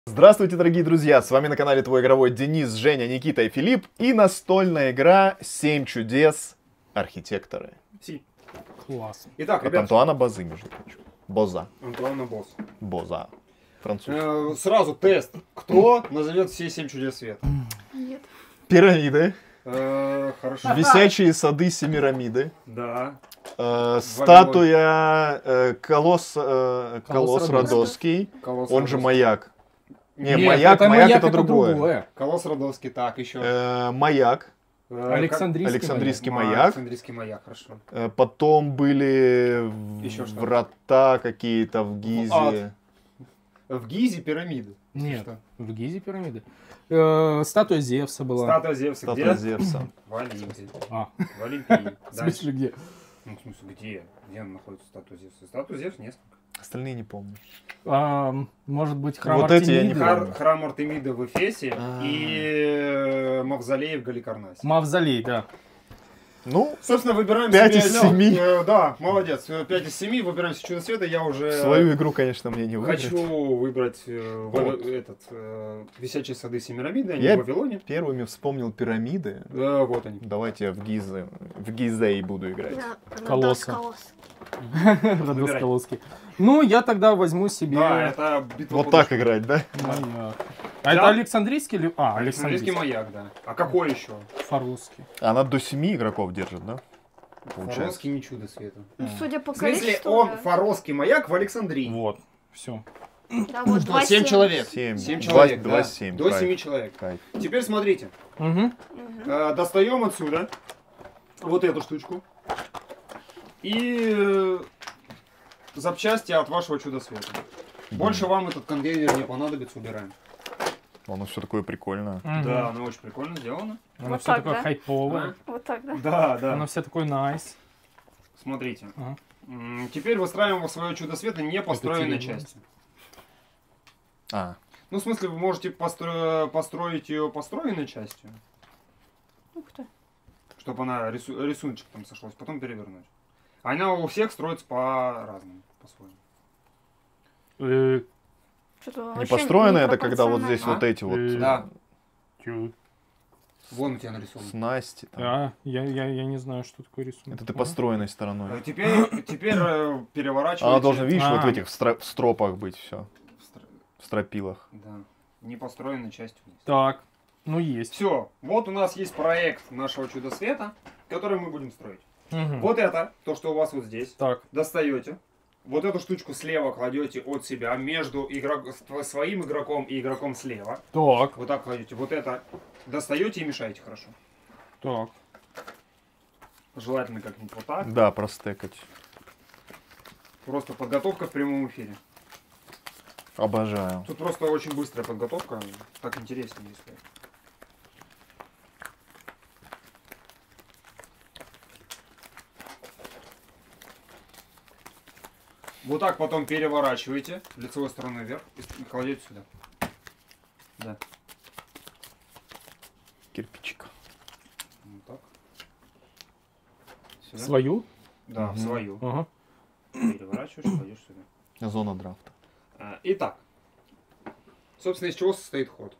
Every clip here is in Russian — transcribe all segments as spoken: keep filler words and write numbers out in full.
Здравствуйте, дорогие друзья! С вами на канале Твой Игровой Денис, Женя, Никита и Филипп. И настольная игра «Семь чудес. Архитекторы». Си. Класс. Итак, От ребят, Антуана Базы, между прочим. Боза. Антуана Босс. Боза. Француз. Э, сразу тест. Кто назовет все семь чудес света? Нет. Пирамиды. Э, хорошо. Висячие сады Семирамиды. Да. э, статуя э, Колосс, э, Колосс Колосс Родосский. Колосс Он же Родовский. маяк. Не, Нет, маяк, это маяк это другое. Колосс Родовский, так, еще. Э, маяк. Э, Александрийский, Александрийский как- маяк. Александрийский маяк, хорошо. Э, Потом были в- Еще что? врата какие-то в Гизе. В Гизе пирамиды. Нет, Что? в Гизе пирамиды. Э, статуя Зевса была. Статуя Зевса Статуя где? Зевса. В Олимпе. А, В Олимпии. в смысле где? Ну, в смысле, где? Где находится статуя Зевса? Статуя Зевса несколько. Остальные не помню. А, может быть, храм Вот эти я не Артемиды? помню. Хар- храм Артемида в Эфесе А. и э, Мавзолей в Галикарнасе. Мавзолей, да. Ну, Собственно, выбираем Пять себе... из ну, семи. э, да, молодец. пять из семи. Выбираем себе чудо света. Я уже свою игру, конечно, мне не выбрать. хочу выбрать э, в- Вот. этот э, висячие сады Семирамиды. Они Я- в Вавилоне. Первыми вспомнил пирамиды. Да, вот они. Давайте я в Гизе, в Гизей буду играть. Да, Колосса. Колосс. Родос Выбирай. Колосский. Ну, я тогда возьму себе... Да, это битва Вот подушек. так играть, да? Маяк. А это Да. Александрийский или... А, Александрийский Александрийский. маяк, да. А какой еще? Фарусский. Она до семи игроков держит, да? Получается. Фаровский не чудо света. Ну, судя по В смысле, количеству... он да. Фаровский маяк в Александрии. Вот, все. Да, вот два Семь семь. человек. Семь. Семь Два- человек, два да. семь, До кайф. семи человек. Кайф. Теперь смотрите. Угу. Мгм. Э, достаем отсюда вот эту штучку. И э, запчасти от вашего чудо света. Больше вам этот контейнер не понадобится, убираем. Оно все такое прикольное. Да, оно очень прикольно сделано. Оно Вот все так, такое да? хайповое. Вот так, да? Да, да. Оно все такое найс. Смотрите. Ага. М, Теперь выстраиваем свое чудо света не построенной Екатерина. части. А, Ну, в смысле, вы можете постро- построить ее построенной частью, Ух ты. чтобы она рису- рисуночек там сошлось, потом перевернуть. Она у всех строится по-разному, по-своему. Э, Что-то не вообще построенное, это когда вот здесь А? вот эти вот Э, э, Да. чё? Вон у тебя нарисовано. снасти. там. А, я, я, я не знаю, что такое рисунок. Это ты построенной А стороной. Теперь, теперь э, переворачивайте. Она должна, видишь, вот в А. этих стро- в стропах быть все. В стро- В стропилах. Да. Не построенной частью вниз. Так, ну есть. Все. Вот у нас есть проект нашего чудо света, который мы будем строить. Мгм. Вот это, то, что у вас вот здесь. Так, Достаете. Вот эту штучку слева кладете от себя между игрок... с- своим игроком и игроком слева. так, Вот так кладете. Вот это достаете и мешаете хорошо. так. Желательно как-нибудь вот так. Да, простекать. Просто подготовка в прямом эфире. Обожаю. Тут просто очень быстрая подготовка. Так интереснее, если. Вот так потом переворачиваете лицевой стороной вверх и кладете сюда. Да. Кирпичик. Вот так. Сюда. Свою? Да, Мгм. свою. Ага. Переворачиваешь, кладешь сюда. Зона драфта. А, Итак. Собственно, из чего состоит ход?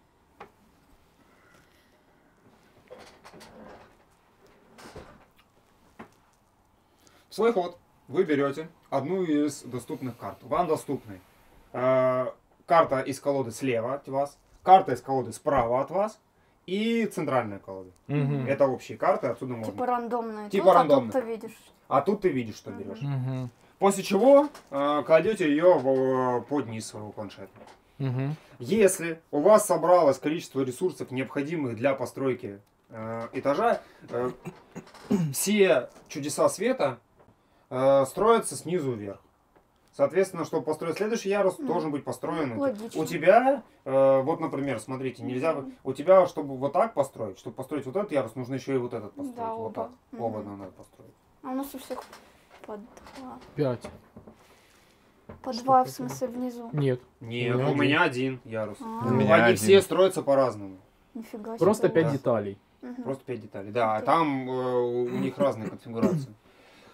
В свой ход вы берете одну из доступных карт. Вам доступны э, карта из колоды слева от вас, карта из колоды справа от вас и центральная колода. Мгм. Это общие карты, отсюда можно. Типа рандомные. Типа Тут, рандомные. А тут ты видишь. А тут ты видишь, что берешь. Мгм. После чего э, кладете ее в, под низ своего планшета. Мгм. Если у вас собралось количество ресурсов, необходимых для постройки э, этажа, э, все чудеса света э, строятся снизу вверх. Соответственно, чтобы построить следующий ярус, Ну, должен быть построен. логично. У тебя, э, вот, например, смотрите, нельзя, Мгм. у тебя, чтобы вот так построить, чтобы построить вот этот ярус, нужно еще и вот этот построить. Да, вот оба. так. Оба Мгм. надо построить. А у нас у всех по два. Пять. По Что два, в такое? смысле, внизу. Нет, Нет, У меня у один. меня один ярус. А, У меня Они один. все строятся по-разному. Нифига себе. просто пять Да. деталей. Мгм. Просто пять деталей. Да, а там э, у них разные конфигурации.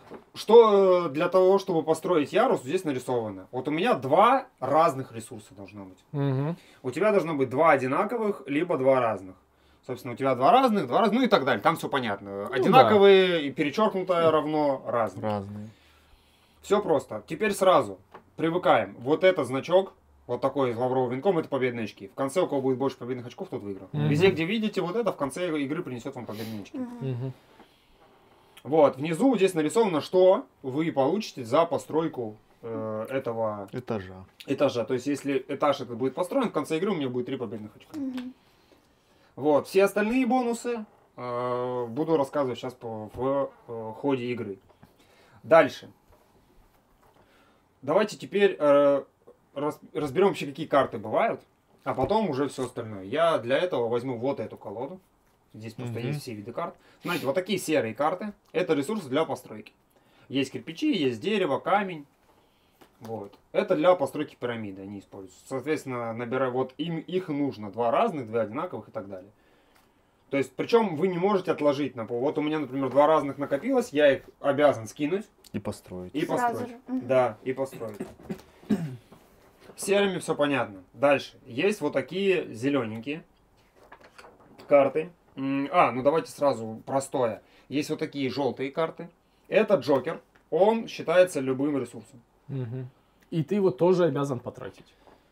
что для того, чтобы построить ярус, здесь нарисовано? Вот у меня два разных ресурса должно быть. Мгм. У тебя должно быть два одинаковых, либо два разных. Собственно, у тебя два разных, два разных, ну и так далее. Там все понятно. Одинаковые и перечеркнутое равно разные. Разные. Все просто. Теперь сразу привыкаем. Вот этот значок, вот такой с лавровым венком, это победные очки. В конце, у кого будет больше победных очков, тот выиграл. Мгм. Везде, где видите вот это, в конце игры принесет вам победные очки. Мгм. Мгм. Вот, внизу здесь нарисовано, что вы получите за постройку э, этого Этажа. этажа. То есть, если этаж этот будет построен, в конце игры у меня будет три победных очка. Мгм. Вот, все остальные бонусы э, буду рассказывать сейчас по, в э, ходе игры. Дальше. Давайте теперь э, раз- разберем вообще, какие карты бывают, а потом уже все остальное. Я для этого возьму вот эту колоду. Здесь просто Мгм. есть все виды карт. Знаете, вот такие серые карты. Это ресурсы для постройки. Есть кирпичи, есть дерево, камень. Вот. Это для постройки пирамиды они используются. Соответственно, набирая, вот им их нужно два разных, два одинаковых и так далее. То есть, причем вы не можете отложить на пол. Вот у меня, например, два разных накопилось, я их обязан скинуть И построить. и Сразу построить. же. Мгм. Да, и построить. С серыми все понятно. Дальше. Есть вот такие зелененькие карты. М, А, ну давайте сразу простое. Есть вот такие желтые карты. Это Джокер. Он считается любым ресурсом. Мгм. И ты его тоже обязан потратить.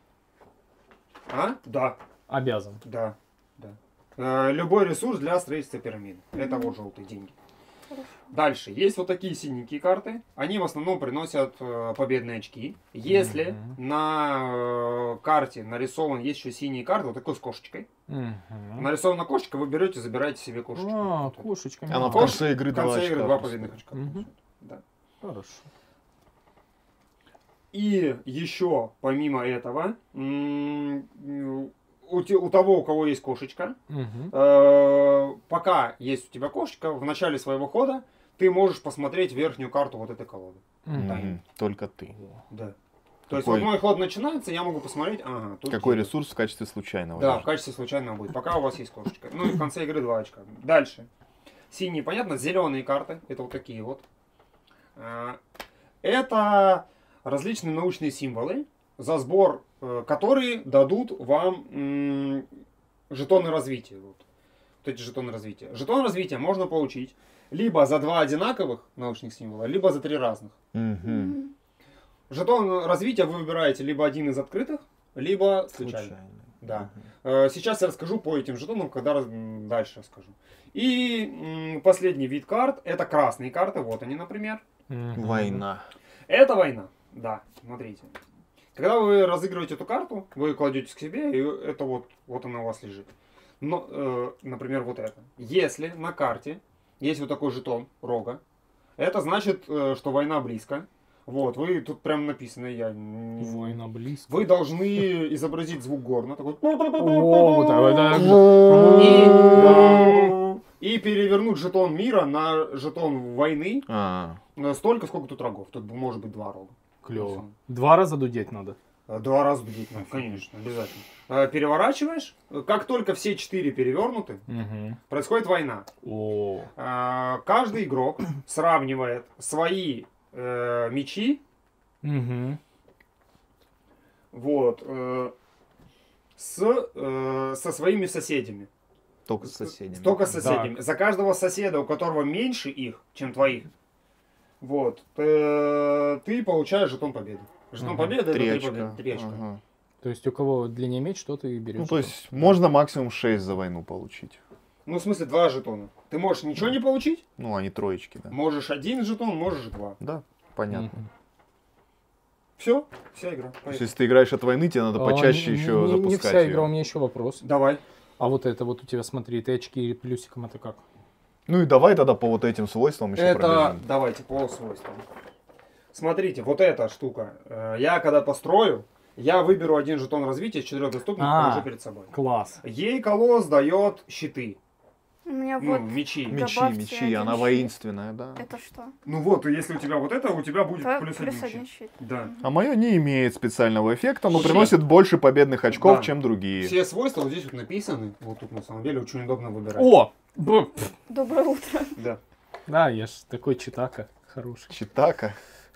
А? Да, Обязан. да, да. Э, Любой ресурс для строительства пирамиды. Это вот желтые деньги. Хорошо. Дальше. Есть вот такие синенькие карты. Они в основном приносят э, победные очки. Если Мгм. на э, карте нарисован, есть еще синие карты, вот такой с кошечкой. Мгм. Нарисована кошечка, вы берете, забираете себе кошечку. А, Вот это. кошечка. Она в Кош- конце игры В два конце очка. игры два просто. победных очка. Мгм. Да. Хорошо. И еще, помимо этого, м, у, те- у того, у кого есть кошечка, Мгм. э, пока есть у тебя кошечка, в начале своего хода ты можешь посмотреть верхнюю карту вот этой колоды. Мгм. Мгм. Только ты. Да. То есть Какой- вот мой ход начинается, я могу посмотреть, ага, тут Какой есть. ресурс в качестве случайного? Да, даже. в качестве случайного будет, пока у вас есть кошечка. Ну и в конце игры два очка. Дальше. Синие, понятно, зеленые карты, это вот такие вот. А, Это различные научные символы, за сбор э, которые дадут вам м, жетоны развития. Вот. Вот эти жетоны развития. Жетон развития можно получить либо за два одинаковых научных символа, либо за три разных. Мгм. Мгм. Жетон развития вы выбираете либо один из открытых, либо случайно. Случайно. Да. Мгм. Э, Сейчас я расскажу по этим жетонам, когда раз- м, дальше расскажу. И м, последний вид карт это красные карты. Вот они, например. Мгм. Война. Это война. Да, смотрите. Когда вы разыгрываете эту карту, вы ее кладете к себе, и это вот, вот она у вас лежит. Но, э, например, вот это. Если на карте есть вот такой жетон рога, это значит, э, что война близко. Вот, вы тут прям написано, я... не- Война близко. Вы должны изобразить звук горна. Такой... О, вот это- И, и перевернуть жетон мира на жетон войны А, э, столько, сколько тут рогов. Тут может быть два рога. Клево. Два раза дудеть надо. Э, Два раза дудеть надо, конечно, обязательно. Э, Переворачиваешь. Э, Как только все четыре перевернуты, Мгм. происходит война. О. Э, Каждый игрок сравнивает свои э, мечи Мгм. вот, э, с, э, со своими соседями. только с соседями. Только с соседями. За каждого соседа, у которого меньше их, чем твоих, вот, э, ты получаешь жетон победы. Жетон Мгм. победы Три это три очка. победы. Три очка. Ага. То есть у кого длиннее меч, что ты берешь. Ну, то есть, можно максимум шесть за войну получить. Ну, в смысле, два жетона. Ты можешь ничего не получить, Ну, они троечки, да. можешь один жетон, можешь два. Да, понятно. Мгм. Все, вся игра. То есть, Поехали. если ты играешь от войны, тебе надо А, почаще не- еще не, запускать Не вся её. игра, у меня еще вопрос. Давай. А вот это вот у тебя, смотри, ты очки плюсиком, это как? Ну и давай тогда по вот этим свойствам еще Это, пробежим. давайте, по свойствам. Смотрите, вот эта штука. э, Я когда построю, я выберу один жетон развития из четырех доступных, А. положу перед собой. Класс. Ей колосс дает щиты, У меня ну, вот мечи. Мечи, добавьте мечи, один она щит. воинственная, да. это что? Ну вот, и если у тебя вот это, у тебя будет П- плюс, Плюс один один щит. щит. Да. А мое не имеет специального эффекта, но Вообще. приносит больше победных очков, Да. чем другие. Все свойства вот здесь вот написаны. Вот тут на самом деле очень удобно выбирать. О! Б- Доброе утро. Да. Да, я ж такой читака. Хороший. Читака.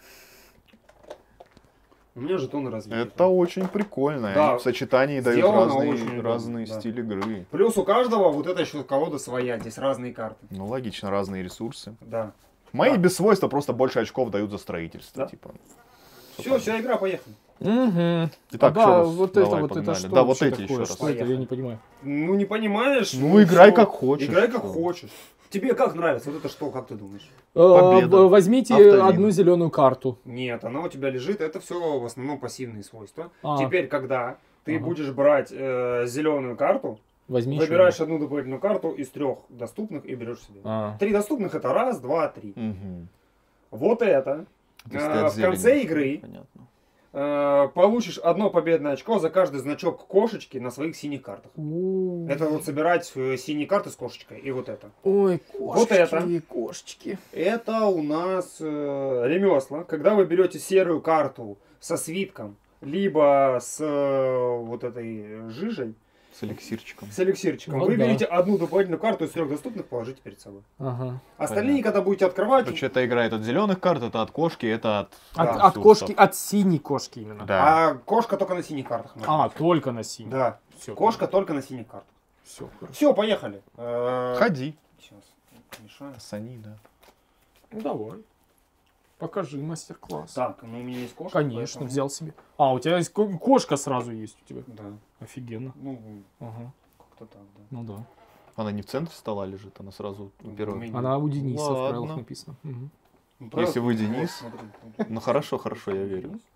У меня жетоны развиты. Это очень прикольно. Да. Они в сочетании дают Сделано разные, очень удобно, разные да. стили игры. Плюс у каждого вот эта еще колода своя, здесь разные карты. Ну, логично, разные ресурсы. Да. Мои Да. без свойства просто больше очков дают за строительство. Да. Типа. Все, вся игра, поехали. Угу. Итак, да, что раз? вот Давай, это, вот погнали. это что? Да, вот вообще эти такое? еще раз. Что это? Я не понимаю. Ну, не понимаешь? Ну, играй всё. как хочешь. Играй как Что? хочешь. Тебе как нравится? Вот это что, как ты думаешь? Победа. Э, Возьмите Автовин. одну зеленую карту. Нет, она у тебя лежит, это все в основном пассивные свойства. А. Теперь, когда ты Ага. будешь брать э, зеленую карту, Возьми еще выбираешь одну дополнительную карту из трех доступных и берешь себе. А. Три доступных это раз, два, три. Мгм. Вот это. То есть э, ты от в зелени. конце игры Понятно. э, получишь одно победное очко за каждый значок кошечки на своих синих картах. У. Это вот собирать э, синие карты с кошечкой и вот это. Ой, кошечки, Вот это. кошечки. Это у нас э, ремесла. Когда вы берете серую карту со свитком, либо с э, вот этой жижей, С эликсирчиком. с эликсирчиком, Вот вы да. берете одну дополнительную карту из трех доступных, положите перед собой. Ага. Остальные, когда будете открывать, Короче, это играет от зеленых карт, это от кошки, это от... От, Да. от кошки, от синей кошки именно. Да. а кошка только на синих картах. может А, быть. только на синей. Да, Все. кошка только на синих картах. Все, хорошо. Все, поехали. Э, Ходи. Сейчас, мешаю. Сани, да. Ну давай. Покажи мастер-класс. Так, ну у меня есть кошка. Конечно, поэтому- взял себе. А, у тебя есть ко- кошка сразу есть у тебя. Да, Офигенно. ну, Ага. как-то так, да. Ну да. Она не в центре стола лежит, она сразу у первого. меня- Она у Дениса в Ладно. правилах написана. Мгм. Ну, Если вы вот, Денис, смотри, вот. ну хорошо, хорошо, я верю. Денис?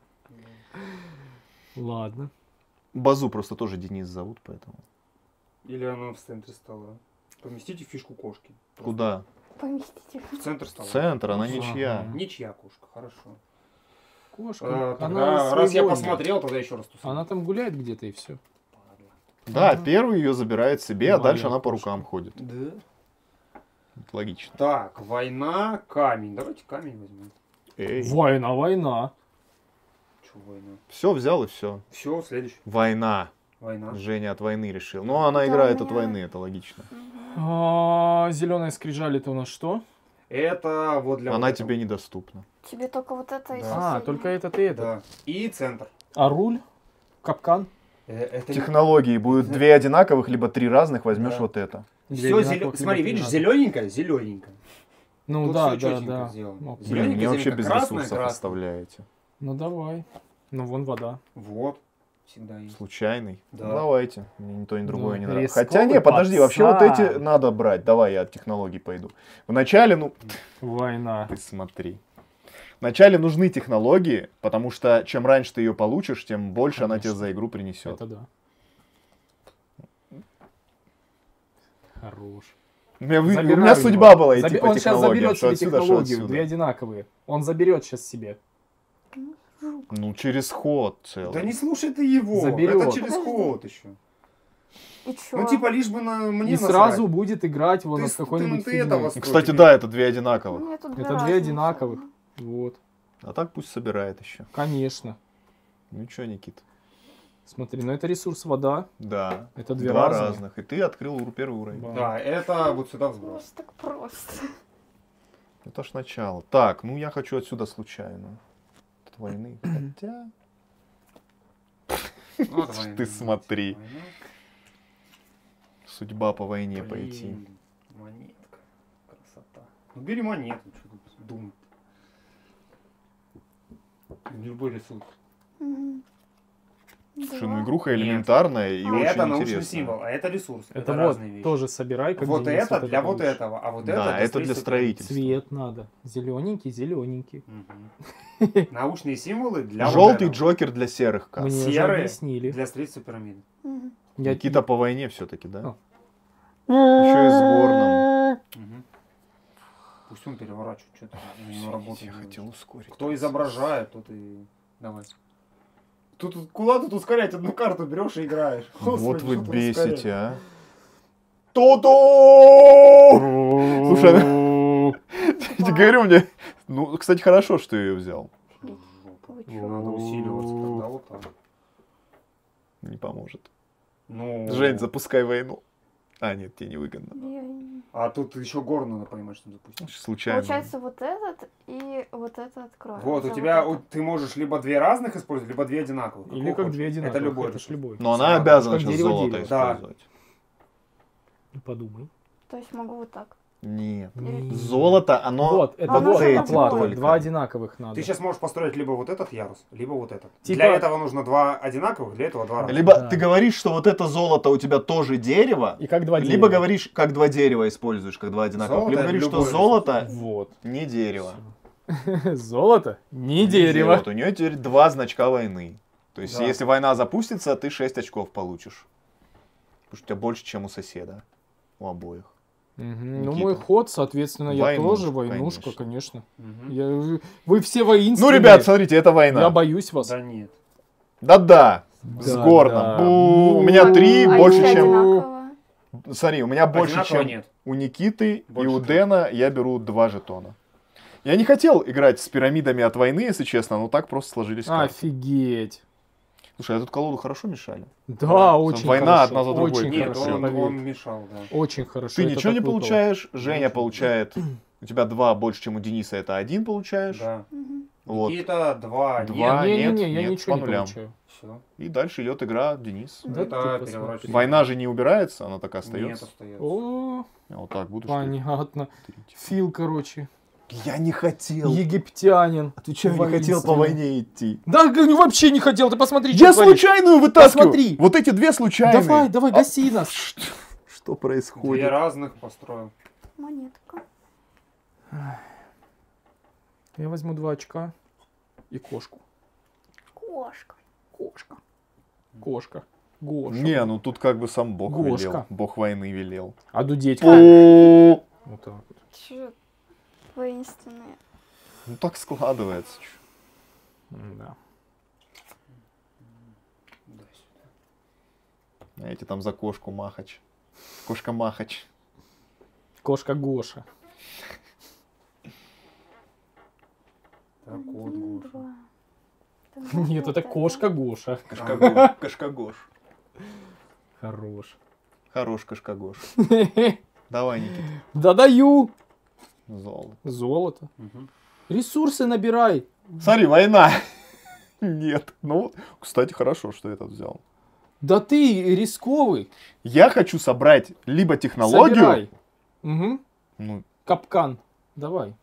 Ладно. Базу просто тоже Денис зовут, поэтому. Или она в центре стола. Поместите фишку кошки. Просто Куда? Поместите. В центр стола. Центр, она Ага. ничья. Ничья кошка, хорошо. Кошка. А, она тогда, раз я своевольная. посмотрел, тогда еще раз тусую. Она там гуляет где-то и все. Да, Ага. первый ее забирает себе, а Моя дальше она по кошка. рукам ходит. Да. Это логично. Так, война, камень. Давайте камень возьмем. Эй. Война, война. Че война? Все взял и все. Все, следующий. Война. Война. Женя от войны решил. Ну, она Да, играет у от меня- войны, это логично. Зеленая скрижаль это у нас что? Это вот для Она вот тебе этого. недоступна. Тебе только вот это и Да. А, соседнее. только этот и этот. Да. И центр. А руль? Капкан? Э, Это Технологии будут две одинаковых, либо три разных, возьмешь Да. вот это. Две Все одинаковых, зелё... либо Смотри, три видишь, разных. зелененькая, зелененькая. Ну Тут да, всё да, чётенько да. сделано. Ну, Зелёненькая, Блин, мне вообще зелененькая, без красная, ресурсов красная. оставляете. Ну давай. Ну вон вода. Вот. Всегда есть. Случайный? Да. Ну, давайте. Мне ни то, ни другое Да, не нравится. рисковый Хотя, не, подожди, вообще вот пацан. эти надо брать. Давай я от технологий пойду. Вначале, ну, Война. ты смотри. Вначале нужны технологии, потому что чем раньше ты ее получишь, тем больше она тебе Конечно. за игру принесет. Это да. Хорош. У меня, вы- у Забираю меня его. судьба была идти Заби- по Он сейчас технологиям, заберет что себе отсюда, что технологию, отсюда. две одинаковые. Он заберет сейчас себе. Ну, через ход целый. Да не слушай ты его. Заберет. Это через Подожди. ход еще. И чё? Ну, типа, лишь бы на мне И насрать. сразу будет играть вон Ты с с- какой-нибудь ты- ты фигней. этого И, кстати, да, это две одинаковых. Мне тут Это две разницы. одинаковых. Вот. А так пусть собирает еще. Конечно. Ну что, Никит? Смотри, ну это ресурс вода. Да. Это две Два разные. разных. И ты открыл ур- первый уровень. Да. Да, это вот сюда всброс. Просто так просто. Это ж начало. Так, ну я хочу отсюда случайно. От войны. Хотя... Ну, давай. Ты смотри. Война. Судьба по войне Блин, пойти. монетка. Красота. Ну, бери монету, что тут думать. Любой ресурс. Мгм. Слушай, ну Два. игруха Нет. элементарная и А очень это научный интересная. символ, а это ресурс. Это, Это, вот разные вещи. тоже собирай, как Вот Денис, это для вот получишь. этого, а вот Да, это это для строительства. Цвет надо. Зелененький, зелененький. Мгм. Научные символы для вот Желтый этого. Джокер для серых карт. Мне уже Серые объяснили. для строительства пирамиды. Мгм. Я- Никита по войне все-таки, да? А. Еще и с горным. Мгм. Пусть он переворачивает, что-то не работает. Я хотел ускорить. Кто изображает, тот и... Давай. Тут, тут куда тут ускорять? Одну карту берешь и играешь. Вот Господи, вы что тут бесите, ускорять? а. Слушай, Слушай, Я тебе говорю, мне... Ну, кстати, хорошо, что я ее взял. Вы чё? Надо усиливаться тогда вот так. Не поможет. Ну... Жень, запускай войну. А, нет, тебе не выгодно. Я не- А тут еще гору надо понимать, что запустить. Случайно. Получается, вот этот и вот это открою. Вот, у За тебя, вот у- ты можешь либо две разных использовать, либо две одинаковых. Или Какую как хочешь. две одинаковых. Это любой. Это ж любой. Но она Сразу. обязана Как сейчас дерево, золото дерево. Да. использовать. Подумай. это. То есть могу вот так. Нет. М. Золото, оно... Вот, это Оно вот же оплата. такое. Два одинаковых надо. Ты сейчас можешь построить либо вот этот ярус, либо вот этот. Типа- Для этого нужно два одинаковых, для этого два разных. Либо Да. ты говоришь, что вот это золото у тебя тоже дерево, И как два дерева. либо говоришь, как два дерева используешь, как два одинаковых. Золото Либо это говоришь, что любой золото Вот. не дерево. Золото не Не дерево. Вот у нее теперь два значка войны. То есть, Да. если война запустится, ты шесть очков получишь. Потому что у тебя больше, чем у соседа. У обоих. Мгм. Ну, Никита. мой ход, соответственно, я Войнушка, тоже войнушка, конечно. Мгм. Я- Вы все воинственные. Ну, ребят, смотрите, это война. Я боюсь вас. Да нет. Да-да. С Да, горном. да. Бу, у меня Ну, три а больше, если чем... одинаково? Смотри, у меня больше, Одинаково чем нет. у Никиты Больше и у трех. Дэна. Я беру два жетона. Я не хотел играть с пирамидами от войны, если честно, но так просто сложились карты. Офигеть. Слушай, а тут колоду хорошо мешали. Да, Да, очень война хорошо. одна за другой Очень идет. Нет, хорошо, он, поверь. он мешал, да. Очень хорошо. Ты это ничего не так выпало. получаешь, Женя Ничего. получает. У тебя два больше, чем у Дениса, это один получаешь. Да. Мгм. Вот. Какие-то два. Два. Нет, нет, Не-не-не, я нет, ничего по не нулям. получаю. все. И дальше идет игра Денис. Да Это ты посмотри. переворачивается. Война же не убирается, она так и Нет, остается. остается. О, Я вот так буду. что ли? понятно. Фил, короче. Я не хотел. Египтянин. Отвечаю, не хотел по Воинственный. войне идти. Да, г- вообще не хотел. Ты посмотри, Я что творишь. случайную вытаскиваю. Посмотри. Вот эти две случайные. Давай, давай, А, гаси нас. Что, что Две происходит? разных построил. Монетка. Я возьму два очка и кошку. Кошка. Кошка. Кошка. Гоша. Не, ну тут как бы сам Бог Гошка. велел. Бог войны велел. А дудеть. О, Вот так вот. Чё? Воинственные. ну так складывается. чё. Да. Да, сюда. Знаете, там за кошку Махач. Кошка Махач. Кошка Гоша. Так, вот, Один, Гоша. два. Там Нет, вот это кошка Гоша. Кошкагош. Кошкагош. Хорош. Хорош Кошкагош. Давай, Никита. Да даю. Золото. Золото. Мгм. Ресурсы набирай. Смотри, война. Нет. Ну, кстати, хорошо, что этот взял. Да ты рисковый. Я хочу собрать либо технологию. Собирай. Угу. Ну, Капкан. Давай.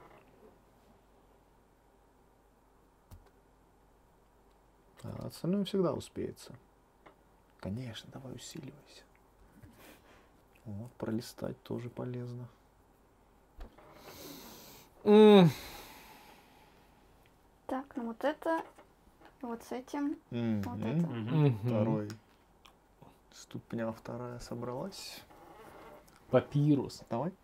а остальное всегда успеется. Конечно, давай усиливайся. Вот, пролистать тоже полезно. М, Так, ну вот это. Вот с этим. Мгм. Вот это. Мгм. мгм. Второй. Ступня вторая собралась. Папирус. Давай.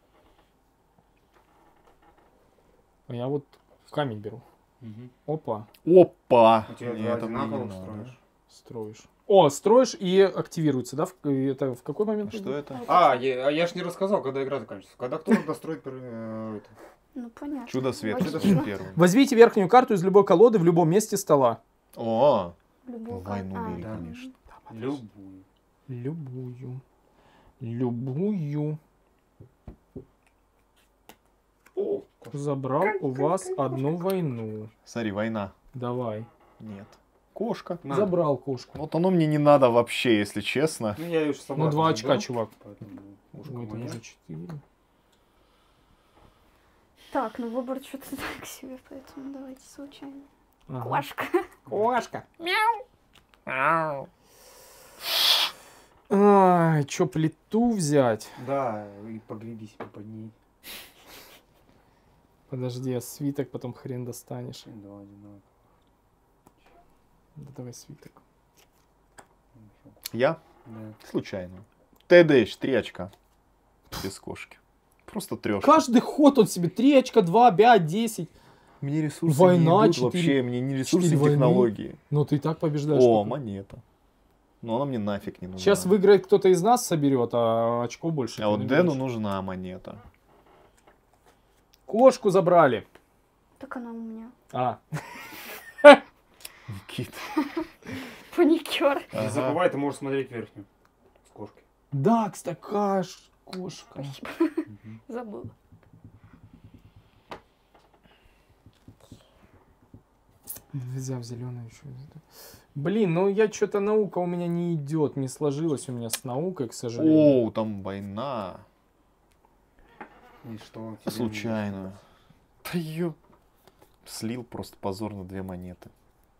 А я вот камень беру. Мгм. Опа. Опа! У тебя Не, два это мне не одинаковых надо. строишь. Строишь. О, строишь и активируется, да? В- Это в какой момент? Что это? А, я, а я ж не рассказал, когда игра заканчивается. Когда кто достроит э, это. Ну понятно. Чудо света. Логично. Чудо первый. Возьмите верхнюю карту из любой колоды в любом месте стола. О, Любую войну кар- а, бери, да. конечно. Любую. Любую. Любую. О, Забрал у вас одну войну. Смотри, война. Давай. Нет. Кошка. на. Забрал кошку. Вот оно мне не надо вообще, если честно. Ну, я ее же собрал. Ну, два очка, чувак. Поэтому ушко Ой, это мое. уже четыре. Так, ну выбор что-то так себе, поэтому давайте случайно. Ага. Кошка. Кошка. Ай, чё, плиту взять? Да, и погреби себе под ней. Подожди, а свиток потом хрен достанешь. И два одинаковых. Да давай свиток. Я Да. случайно. ТД, три очка. Без кошки. Просто трешка. Каждый ход он себе три очка, два, пять, десять. Мне ресурсы Война, не идут четыре- вообще, мне не ресурсы, четыре войны. технологии. Но ты и так побеждаешь. О, пока. монета. Но она мне нафиг не нужна. Сейчас выиграет кто-то из нас, соберет, а очков больше. А ты вот наберешь. Дэну нужна монета. Кошку забрали. Так она у меня. А, Никита. Паникер. Не Ага. забывай, ты можешь смотреть верхнюю. С кошки. Да, кстати, такая ж кошка. Забыла. Взяв зеленую еще. Блин, ну я что-то наука у меня не идет, не сложилось у меня с наукой, к сожалению. О, там война. И что? тебе Случайно. Да ё... Слил просто позорно две монеты.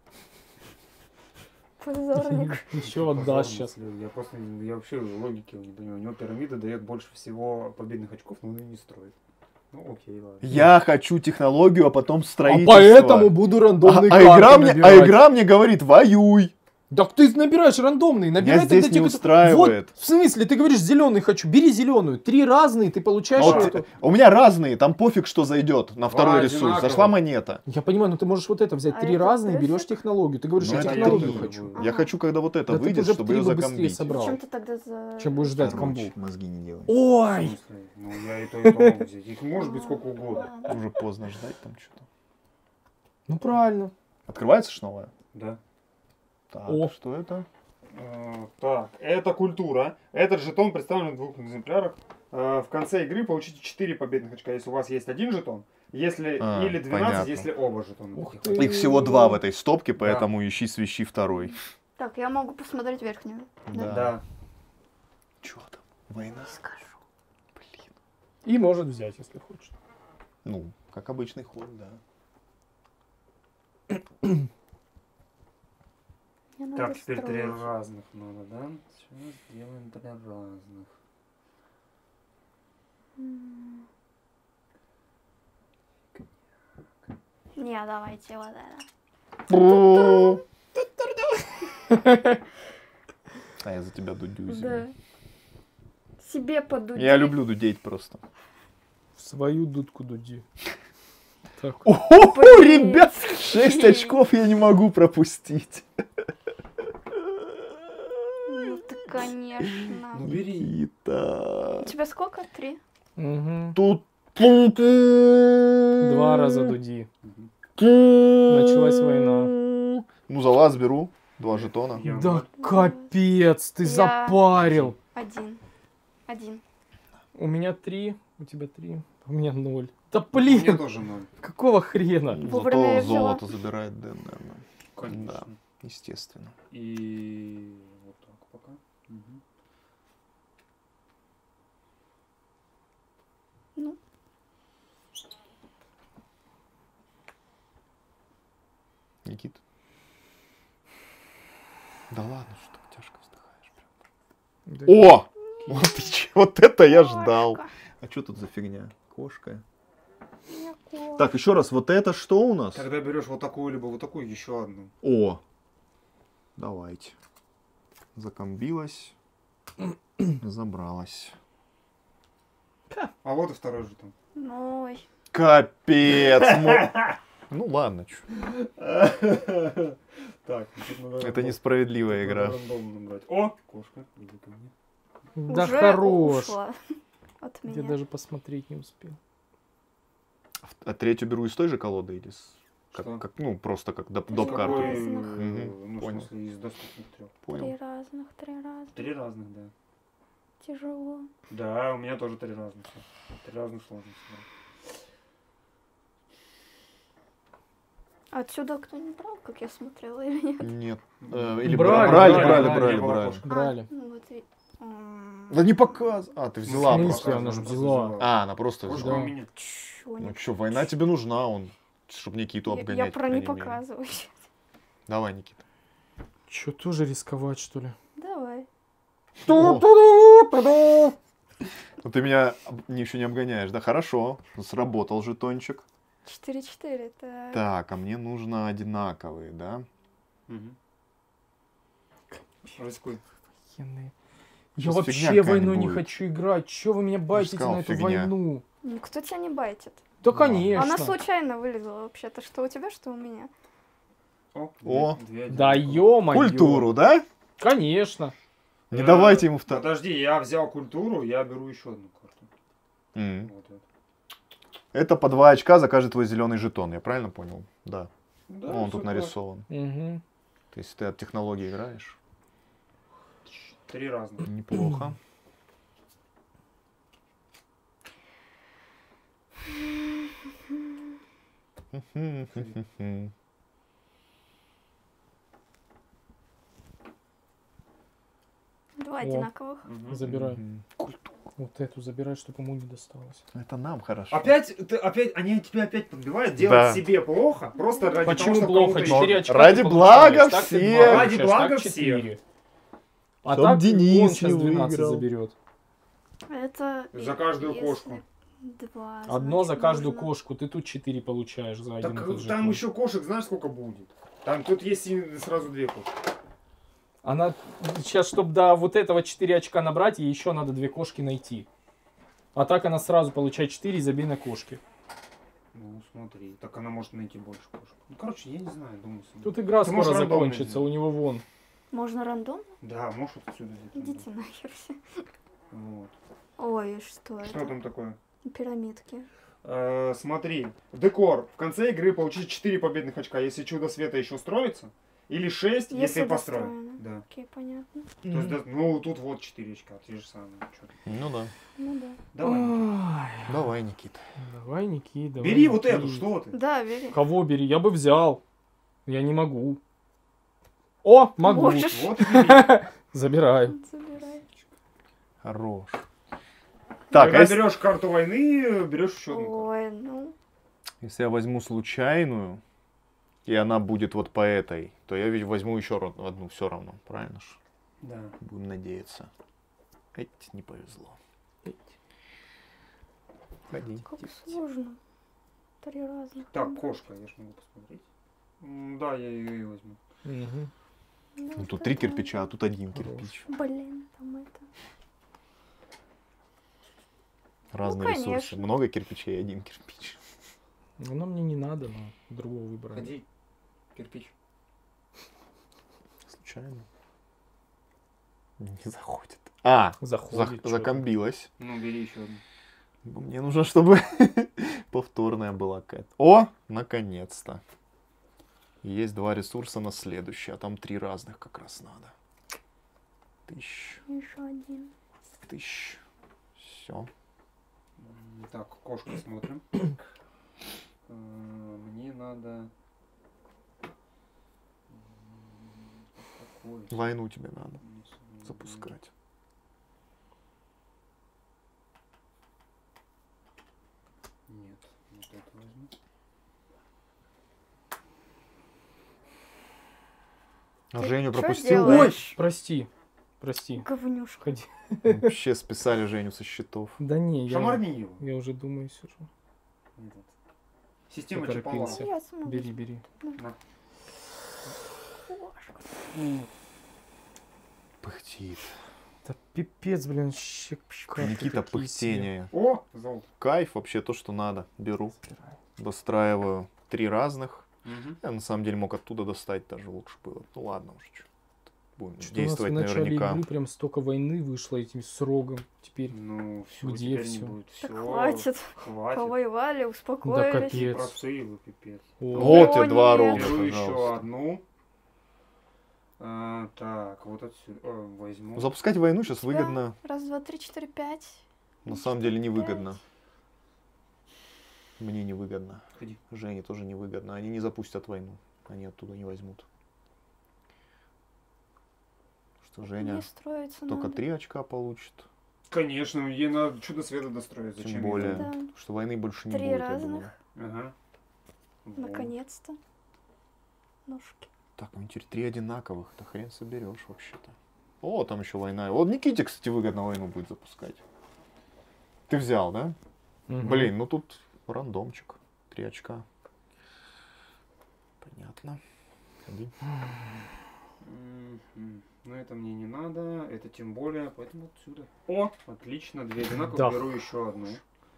Позорник. Еще не отдашь позорно сейчас. слил. Я просто, я вообще логики не понимаю. У него пирамида дает больше всего победных очков, но он ее не строит. Ну окей, ладно. Я хочу технологию, а потом А строительство. поэтому буду А, рандомные а карты игра мне, а набирать. игра мне говорит, воюй. Так ты набираешь рандомные, набирай здесь тогда не те, кто- устраивает. Вот, в смысле, ты говоришь зеленый хочу, бери зеленую. Три разные, ты получаешь Вот, эту. у меня разные, там пофиг, что зайдет на второй ресурс. одинаково. Зашла монета. Я понимаю, но ты можешь вот это взять. А Три это разные, берешь песик? технологию. Ты говоришь, Ну, я это технологию я хочу. люблю. Я Ага. хочу, когда вот это Да ты выйдет, уже в чтобы три ее бы быстрее закомбить. собрал. Зачем ты тогда за... Чем будешь ждать Короче, комбу? мозги не делай. В Ой! смысле? Ну я и то, и то могу взять. Их может быть сколько угодно. Ладно. Уже поздно ждать там что-то. Ну правильно. Открывается ж новое? Да. Так, О. что это? Э, Так, это культура. Этот жетон представлен в двух экземплярах. Э, В конце игры получите четыре победных очка, если у вас есть один жетон, если А, или двенадцать, понятно. если оба жетона. Ух таких ты. вот. Их всего два в этой стопке, поэтому ищи, свищи второй. Так, я могу посмотреть верхнюю. Да. Да. Чё там? Война? Скажу. Блин. И может взять, если хочет. Ну, как обычный ход, да. Мне надо Так, теперь три строить. разных надо, да? Сейчас сделаем три разных. М. Не, давайте вот это. А я за тебя дудю, Да. извини. Себе подуть. Я люблю дудеть просто. В свою дудку дуди. Так. О, Блин. ребят, шесть очков я не могу пропустить. Ну ты, конечно. Ну бери. Никита. У тебя сколько? Три? Угу. Тут... Два раза дуди. Началась война. Ну, за вас беру. Два жетона. Я Да вот- капец, ты Я- запарил. Один. Один. У меня три, у тебя три, у меня ноль. Да У меня блин, тоже ноль. какого хрена? Вовремя я Зато взяла. золото забирает Дэн, наверное. Конечно. Да, естественно. И вот так пока. Мгм. Ну, Никит. Да ладно, что так тяжко вздыхаешь. Прям. Да. О! Вот, ты че- вот это я ждал. кошка. А что тут за фигня? Кошка. Я кошка. Так, еще раз, вот это что у нас? Тогда берешь вот такую, либо вот такую, еще одну. О! Давайте. Закомбилась. Забралась. А вот и второй жетон. Ой. Капец! мо- Ну ладно, чё. Так, тут надо Это рандом- несправедливая тут игра. надо рандомно брать. О, кошка, иди ко мне. Да Уже хорош. ушла от Я меня. даже посмотреть не успел. А третью беру из той же колоды или с... Как, Что? как, ну, просто как доп, Какой? доп карту. Какой, разных. э, Мгм, ну, в понял. смысле, из доступных трех. Три Понял. разных, три разных. Три разных, да. Тяжело. Да, у меня тоже три разных. Три разных сложности. Отсюда кто не брал, как я смотрела, или нет? Нет. Да. Э, или Брали, брали, брали, брали, брали, брали, не было брали. кошки. Брали. А, ну вот и... м, Да не показ. А, ты взяла В смысле? просто. она же просто взяла. А, она просто Кошка взяла. у меня. чё, Ну не- что, война тебе нужна, он, чтобы Никиту Я- обгонять. Я по про не крайней мере. показываю. Давай, Никита. Че, тоже рисковать, что ли? Давай. Ну ты меня об- не- еще не обгоняешь, да? Хорошо. Сработал жетончик. Четыре-четыре, так. Так, а мне нужно одинаковые, да? Мгм. Рискуй. Охуенные. Сейчас Я вообще фигня какая-нибудь войну не будет. хочу играть. Че вы меня байтите сказал, на эту фигня. войну? Никто тебя не байтит. Да, Ну, конечно. Она случайно вылезла вообще-то. Что у тебя, что у меня. О, О. две- две Да одинаковые. ё-моё. Культуру, да? Конечно. Не Э, давайте ему вторую. Подожди, я взял культуру, я беру еще одну карту. Вот это. Это по два очка за каждый твой зеленый жетон, я правильно понял? Да. Да, Он всё тут так. нарисован. Угу. То есть ты от технологии играешь. Три разных. Неплохо. Два О. одинаковых. Мгм. Забирай. Мгм. Вот эту забирай, чтобы ему не досталось. Это нам хорошо. Опять, ты, опять, они тебя опять подбивают, делать Да. себе плохо, просто ради Почему того, чтобы плохо? кому-то Но четыре очка ради ты блага получаешь, так ты всех. два Ради получаешь, блага так всех. четыре. А Чтоб так Денис он сейчас не двенадцать выиграл. заберет. Это За и- каждую если кошку. Два. Одно за значит, каждую можно- кошку. Ты тут четыре получаешь за один Так и тот же там код. еще кошек, знаешь, сколько будет? Там тут есть и сразу две кошки. Она сейчас, чтобы до вот этого четыре очка набрать, ей еще надо две кошки найти. А так она сразу получает четыре и забей на кошки. Ну, смотри, так она может найти больше кошек. Ну, короче, я не знаю, думаю себе. Тут игра Ты скоро можешь рандомно закончится, сделать. у него вон. Можно рандом? Да, можешь вот отсюда взять. Идите нахер все. Вот. Ой, что Что это? там такое? Пирамидки. Э, смотри, декор. В конце игры получить четыре победных очка, если чудо света еще строится. Или шесть, если, Если построен. достроено. Да. Окей, понятно. То есть, да, ну, тут вот четыре очка, те же самые. Чё. Ну да. Ну да. Давай. Ай, Давай, Никита. Давай, Никит, давай. Бери вот Никит. эту, что ты? Да, бери. Кого бери? Я бы взял. Я не могу. О, могу. Можешь. Вот и бери. Забираю. Забирай. Хорош. Так, Когда а если, берешь карту войны, берешь еще одну карту. Ой, ну. если я возьму случайную, и она будет вот по этой, то я ведь возьму еще ра- одну все равно, правильно ж? Да. Будем надеяться. Эть, не повезло. Ходи. Как сложно. Три разных. Так, выбора. кошка, я ж могу посмотреть. М, Да, я ее и возьму. Мгм. Ну, Ну тут это три да. кирпича, а тут один Хорош. кирпич. Блин, там это. Разные ресурсы. конечно. Много кирпичей и один кирпич. Оно мне не надо, но другого выбора. нет. Ходи, кирпич. Случайно. Не заходит. А, Заходит. за- чё-то. закомбилась. Ну, бери еще одну. Мне нужно, чтобы повторная была какая-то. О, наконец-то. Есть два ресурса на следующий, а там три разных как раз надо. Тысяч, Еще один. тысяч. Все. М, Так, кошку смотрим. Э, Мне надо... М, какой? Войну тебе надо Не знаю. запускать. Нет, вот это возьму. А Ты Женю чё пропустил? делаешь? Ой, прости. Прости. Говнюшка. Ходи. Вообще списали Женю со счетов. Да не, я, Шамарни его. я уже думаю, сижу. Этот. Система Поторопился. Чапала. Я сама Бери, бери. На. кошка. Пыхтит. Да пипец, блин, щек. карты Никита, такие себе. пыхтение. О, золото. Кайф, вообще то, что надо. Беру. Забирай. Достраиваю три разных. Мгм. Я на самом деле мог оттуда достать, даже лучше было. Ну ладно уже, что. Будем Что у нас в действовать начале наверняка. игры прям столько войны вышло этим с рогом. Теперь. Ну, все, Где теперь всё? не будет. Так Всё, хватит. Хватит. Повоевали, успокоились. капец. Простые вы, пипец. О, Вот О, и два нет. рога, Беру еще пожалуйста. одну. А, так, вот отсюда. О, возьму. Запускать войну сейчас Да. выгодно. Раз, два, три, четыре, пять. На самом деле невыгодно. Мне невыгодно. Ходи. Жене тоже невыгодно. Они не запустят войну. Они оттуда не возьмут. Что Женя Не строится только надо. три очка получит. Конечно, ей надо чудо света достроить. Зачем Тем ей более, надо? Да. что войны больше не Три будет, я думаю. разных. Ага. Вот. Наконец-то. Ножки. Так, ну теперь три одинаковых. Да хрен соберешь вообще-то. О, там еще война. Вот Никите, кстати, выгодно войну будет запускать. Ты взял, да? мгм. Блин, ну тут рандомчик. Три очка. Понятно. Ходи. Мгм. Но это мне не надо, это тем более, поэтому отсюда. О, отлично, две одинаковые, Да. беру еще одну.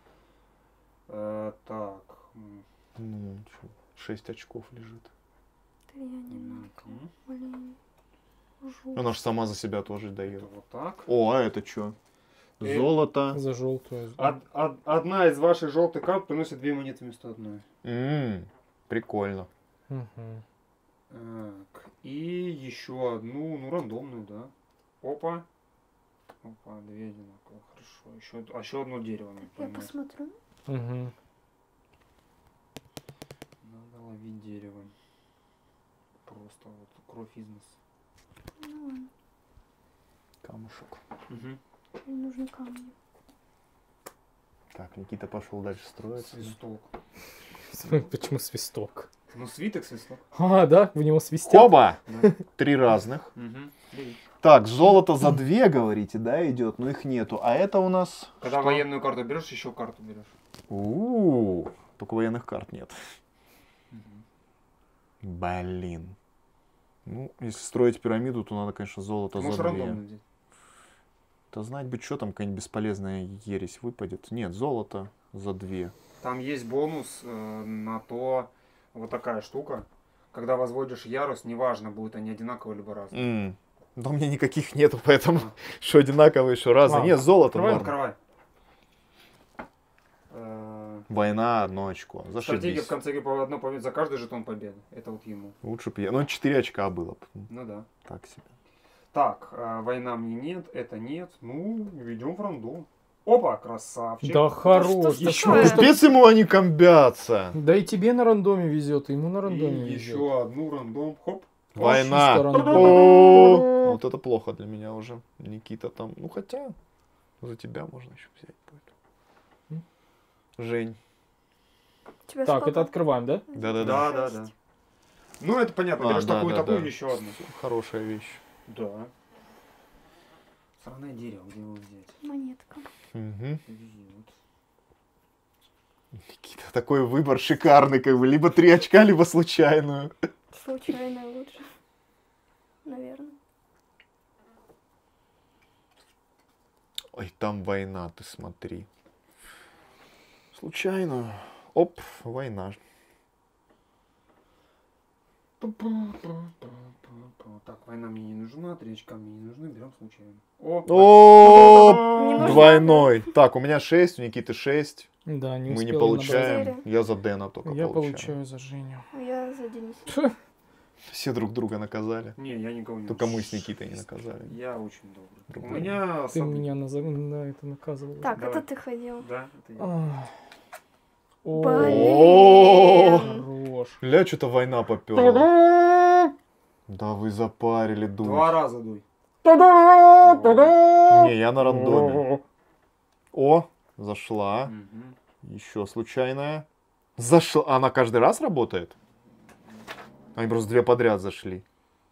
Э, так. м, Ну, чё, шесть очков лежит. Три одинаково. мгм. Блин. Жуть. Она же сама за себя тоже Это дает. вот так. О, а это что? Э, Золото. За желтую. Од- од- одна из ваших желтых карт приносит две монеты вместо одной. М, прикольно. Мгм. Так, и еще одну, ну, рандомную, да. Опа. Опа, две одинаковые, хорошо. Еще, а еще одно дерево надо Я поймать. посмотрю. Мгм. Ловить дерево. Просто вот кровь из носа. Ну ладно, Камушек. Угу. мне нужны камни. Так, Никита пошел дальше строиться. Свисток. Почему свисток? Ну, свиток, свисток. А, да, в него свистят. Оба! Да. Три разных. Угу. Так, золото за две, говорите, да, идет, но их нету. А это у нас... Когда что? военную карту берешь, еще карту берешь. У-у-у, только военных карт нет. Угу. Блин. Ну, если строить пирамиду, то надо, конечно, золото Можешь за две. рандомно взять. Да знать бы, что там какая-нибудь бесполезная ересь выпадет. Нет, золото за две. Там есть бонус э, на то, вот такая штука. Когда возводишь ярус, неважно, будут они одинаковые либо разные. М. Да у меня никаких нету, поэтому А. что одинаковые, что разные. Ладно, Нет, золото открываем, норм. Открывай. Э, Война, одно очко. Стратегия Зашибись. в конце игры по одной победе за каждый жетон победы. Это вот ему. Лучше бы я... Ну, четыре очка было бы. Ну да. Так себе. Так, э, война мне нет, это нет. Ну, ведем в рандом. Опа, красавчик. Да хорош. что да ж что такое? ты- Капец ему они комбятся. Да и тебе на рандоме везет, и ему на И рандоме везет. еще одну рандом. Хоп. Война. чисто рандом. О, вот это плохо для меня уже. Никита там. Ну хотя, за тебя можно еще взять будет. Жень. Тебя Так, сколько? это открываем, да? Да-да-да. Да, да, да. Ну, это понятно. А, Берешь да, такую, да, такую да. и еще одну. Хорошая вещь. Да. Сраное дерево, где его взять? Монетка. Угу. Везет. Никита, такой выбор шикарный, как бы. Либо три очка, либо случайную. Случайно лучше. Наверное. Ой, там война, ты смотри. Случайную. Оп, война. Так, война мне не нужна, три очка мне не нужны, берем случайно. О, О, Не нужна, двойной. Так, у меня шесть, у Никиты шесть. Да, не Мы не успел я набрать. получаем. Четыре. Я за Дэна только Я получаю. получаю за Женю. А я за Дениса. Все друг друга наказали. не, я никого не Только мы с Никитой не наказали. Я очень добрый. Друг У друга. меня... Ты соб- меня на, за- на это наказывал. Так, Давай. это ты ходил. Да, это я. Ах. О, Блин. хорош. Ля, что-то война поперла. Да вы запарили, дуй. Два раза дуй. Не, я на рандоме. О, зашла. Мгм. Еще случайная. Зашла. Она каждый раз работает? Они просто две подряд зашли.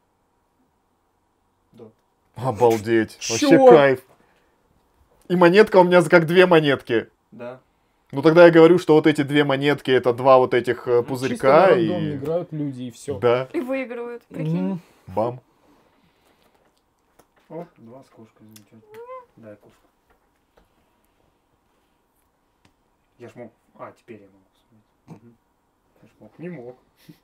Да. Обалдеть. Чё? Вообще кайф. И монетка у меня как две монетки. Да. Ну тогда я говорю, что вот эти две монетки это два вот этих э, Чисто пузырька на рандоме и... играют люди и все. Да, И выигрывают. Прикинь. бам. О, два с кошкой, замечательно. Дай кошку. Я ж мог... А, теперь я могу смотреть. Мгм. Я ж мог. Не мог.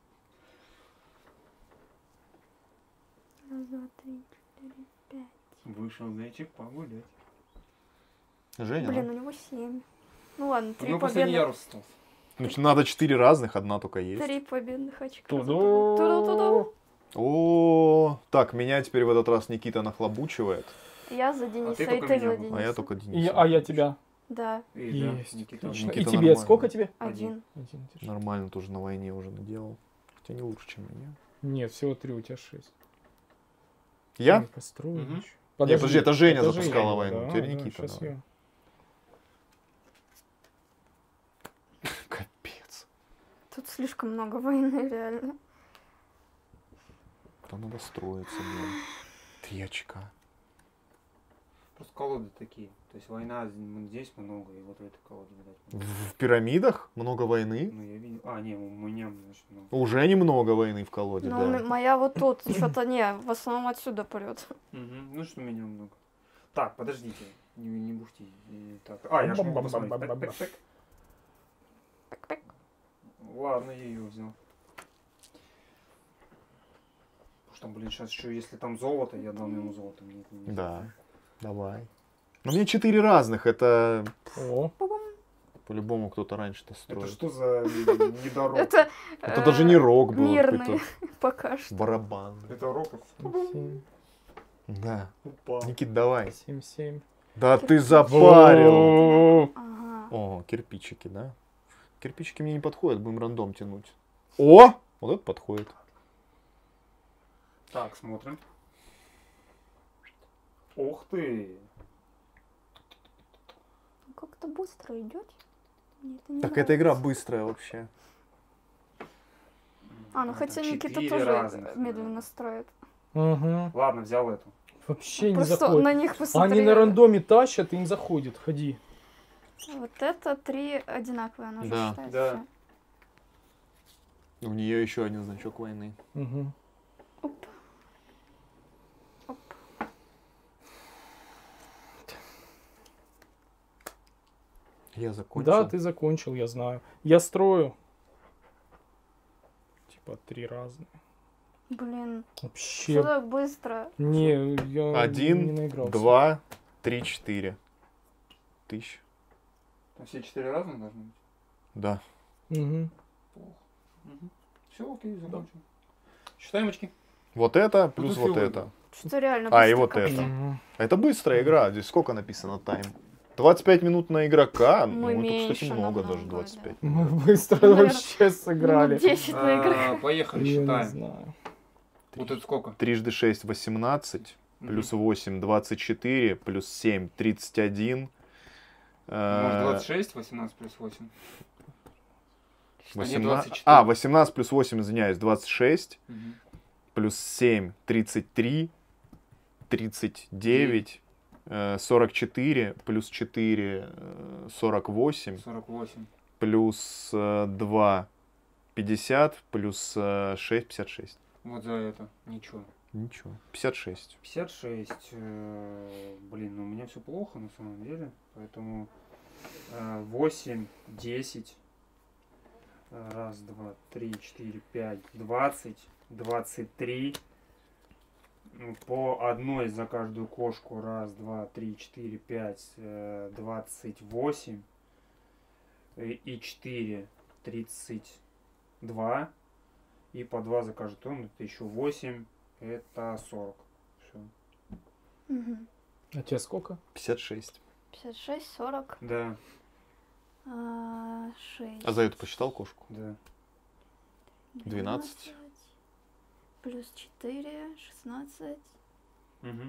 Раз, два, три, четыре, пять. Вышел зайчик погулять. Женя, Блин, да? у него семь. Ну ладно, У три него последний победных. ярус остался. Значит, надо четыре разных, одна только есть. Три победных очка. Ту-ду. Ту-ду-ту-ду. О, так, меня теперь в этот раз Никита нахлобучивает, Я за Дениса, ты и только ты меня за был. Дениса. а я только И- Дениса. а я тебя. Да, И, да, Есть. Никита. Отлично. Никита И тебе нормально. сколько тебе? один. Один, держи. Нормально тоже на войне уже наделал. Хотя не лучше, чем меня. Нет, всего три, у тебя шесть. Я? Не построил Мгм. еще. Нет, подожди, это Женя это запускала Женя, войну, да, теперь да, Никита, щас давай. я. Капец. Тут слишком много войны, реально. Там надо строиться, блин. Три очка. Просто колоды такие. То есть война здесь много, и вот в этой колоде, видать, В, много. в пирамидах много войны. Ну, я видел. А, не, у меня, значит, много. Уже немного войны в колоде, Ну, да. м- моя вот тут, что-то не, в основном отсюда прет. Мгм. Ну, что у меня много. Так, подождите. Не, не бухти. И так. А, я ж могу посмотреть. Бам-бам-бам-бам-бам. Пэк, пэк, пэк. Ладно, я ее взял. Потому что, блин, сейчас еще, если там золото, я дам ему золото. Мне это не Да, давай. Но мне четыре разных, это О, по-любому кто-то раньше-то Это строил. что за недорог? Это, Это э, даже не рок был, мирный какой-то пока что. барабан. Это роков. семь, Да. Упал. Никит, давай. семь, семь. Да ты запарил. Ага. О, кирпичики, да? Кирпичики мне не подходят, будем рандом тянуть. О! Вот это подходит. Так, смотрим. Ух ты! Как-то быстро идет. Мне это не Так нравится. эта игра быстрая вообще. А, ну хотя Никита Четыре тоже разных, медленно да. строит. Угу. Ладно, взял эту. Вообще не Просто заходит. на них посмотри. Они на рандоме тащат, им заходит. Ходи. Вот это три одинаковые, оно же Да. считается. Да. У нее еще один значок войны. Угу. Оп. Оп. Я закончил. Да, ты закончил, я знаю. Я строю. Типа три разные. Блин, Вообще. что так быстро? Не, я не Один, наигрался. два, три, четыре. Тысяч. Там все четыре разных должны быть? Да. Угу. Все, окей, закончим. Считаем очки. Вот это плюс Тут вот фигуры. это. Что реально А, и быстро вот как-то. это. Это быстрая игра. Здесь сколько написано тайм? двадцать пять минут на игрока. Мы Ну, это, кстати, меньше много намного, даже, двадцать пять. да. Мы быстро Наверно, вообще сыграли. Минут десять на играх. А, Поехали, Я не считаем. знаю. Вот это сколько? Трижды шесть, восемнадцать. Плюс восемь, двадцать четыре. Плюс семь, тридцать один. Может, э, двадцать шесть, восемнадцать плюс восемь. Что, не восемнадцать. двадцать четыре? А, восемнадцать плюс восемь, извиняюсь, двадцать шесть. Мгм. Плюс семь, тридцать три. тридцать девять. э, сорок четыре. Плюс четыре, э, сорок восемь. сорок восемь. Плюс э, два, пятьдесят. Плюс э, шесть, пятьдесят шесть. Вот за это. Ничего. Ничего. пятьдесят шесть. пятьдесят шесть. э, Блин, ну у меня все плохо на самом деле. Поэтому э, восемь, десять. э, Раз, два, три, четыре, пять, двадцать. Двадцать три. Ну, по одной за каждую кошку. Раз, два, три, четыре, пять. э, Двадцать восемь. И и четыре. Тридцать два. И по два за каждую тонну. Это еще восемь. Это сорок. Все. Мгм. А тебе сколько? пятьдесят шесть. пятьдесят шесть, сорок, Да, а, шесть. А за эту посчитал кошку? да. двенадцать. Плюс четыре, шестнадцать, Угу.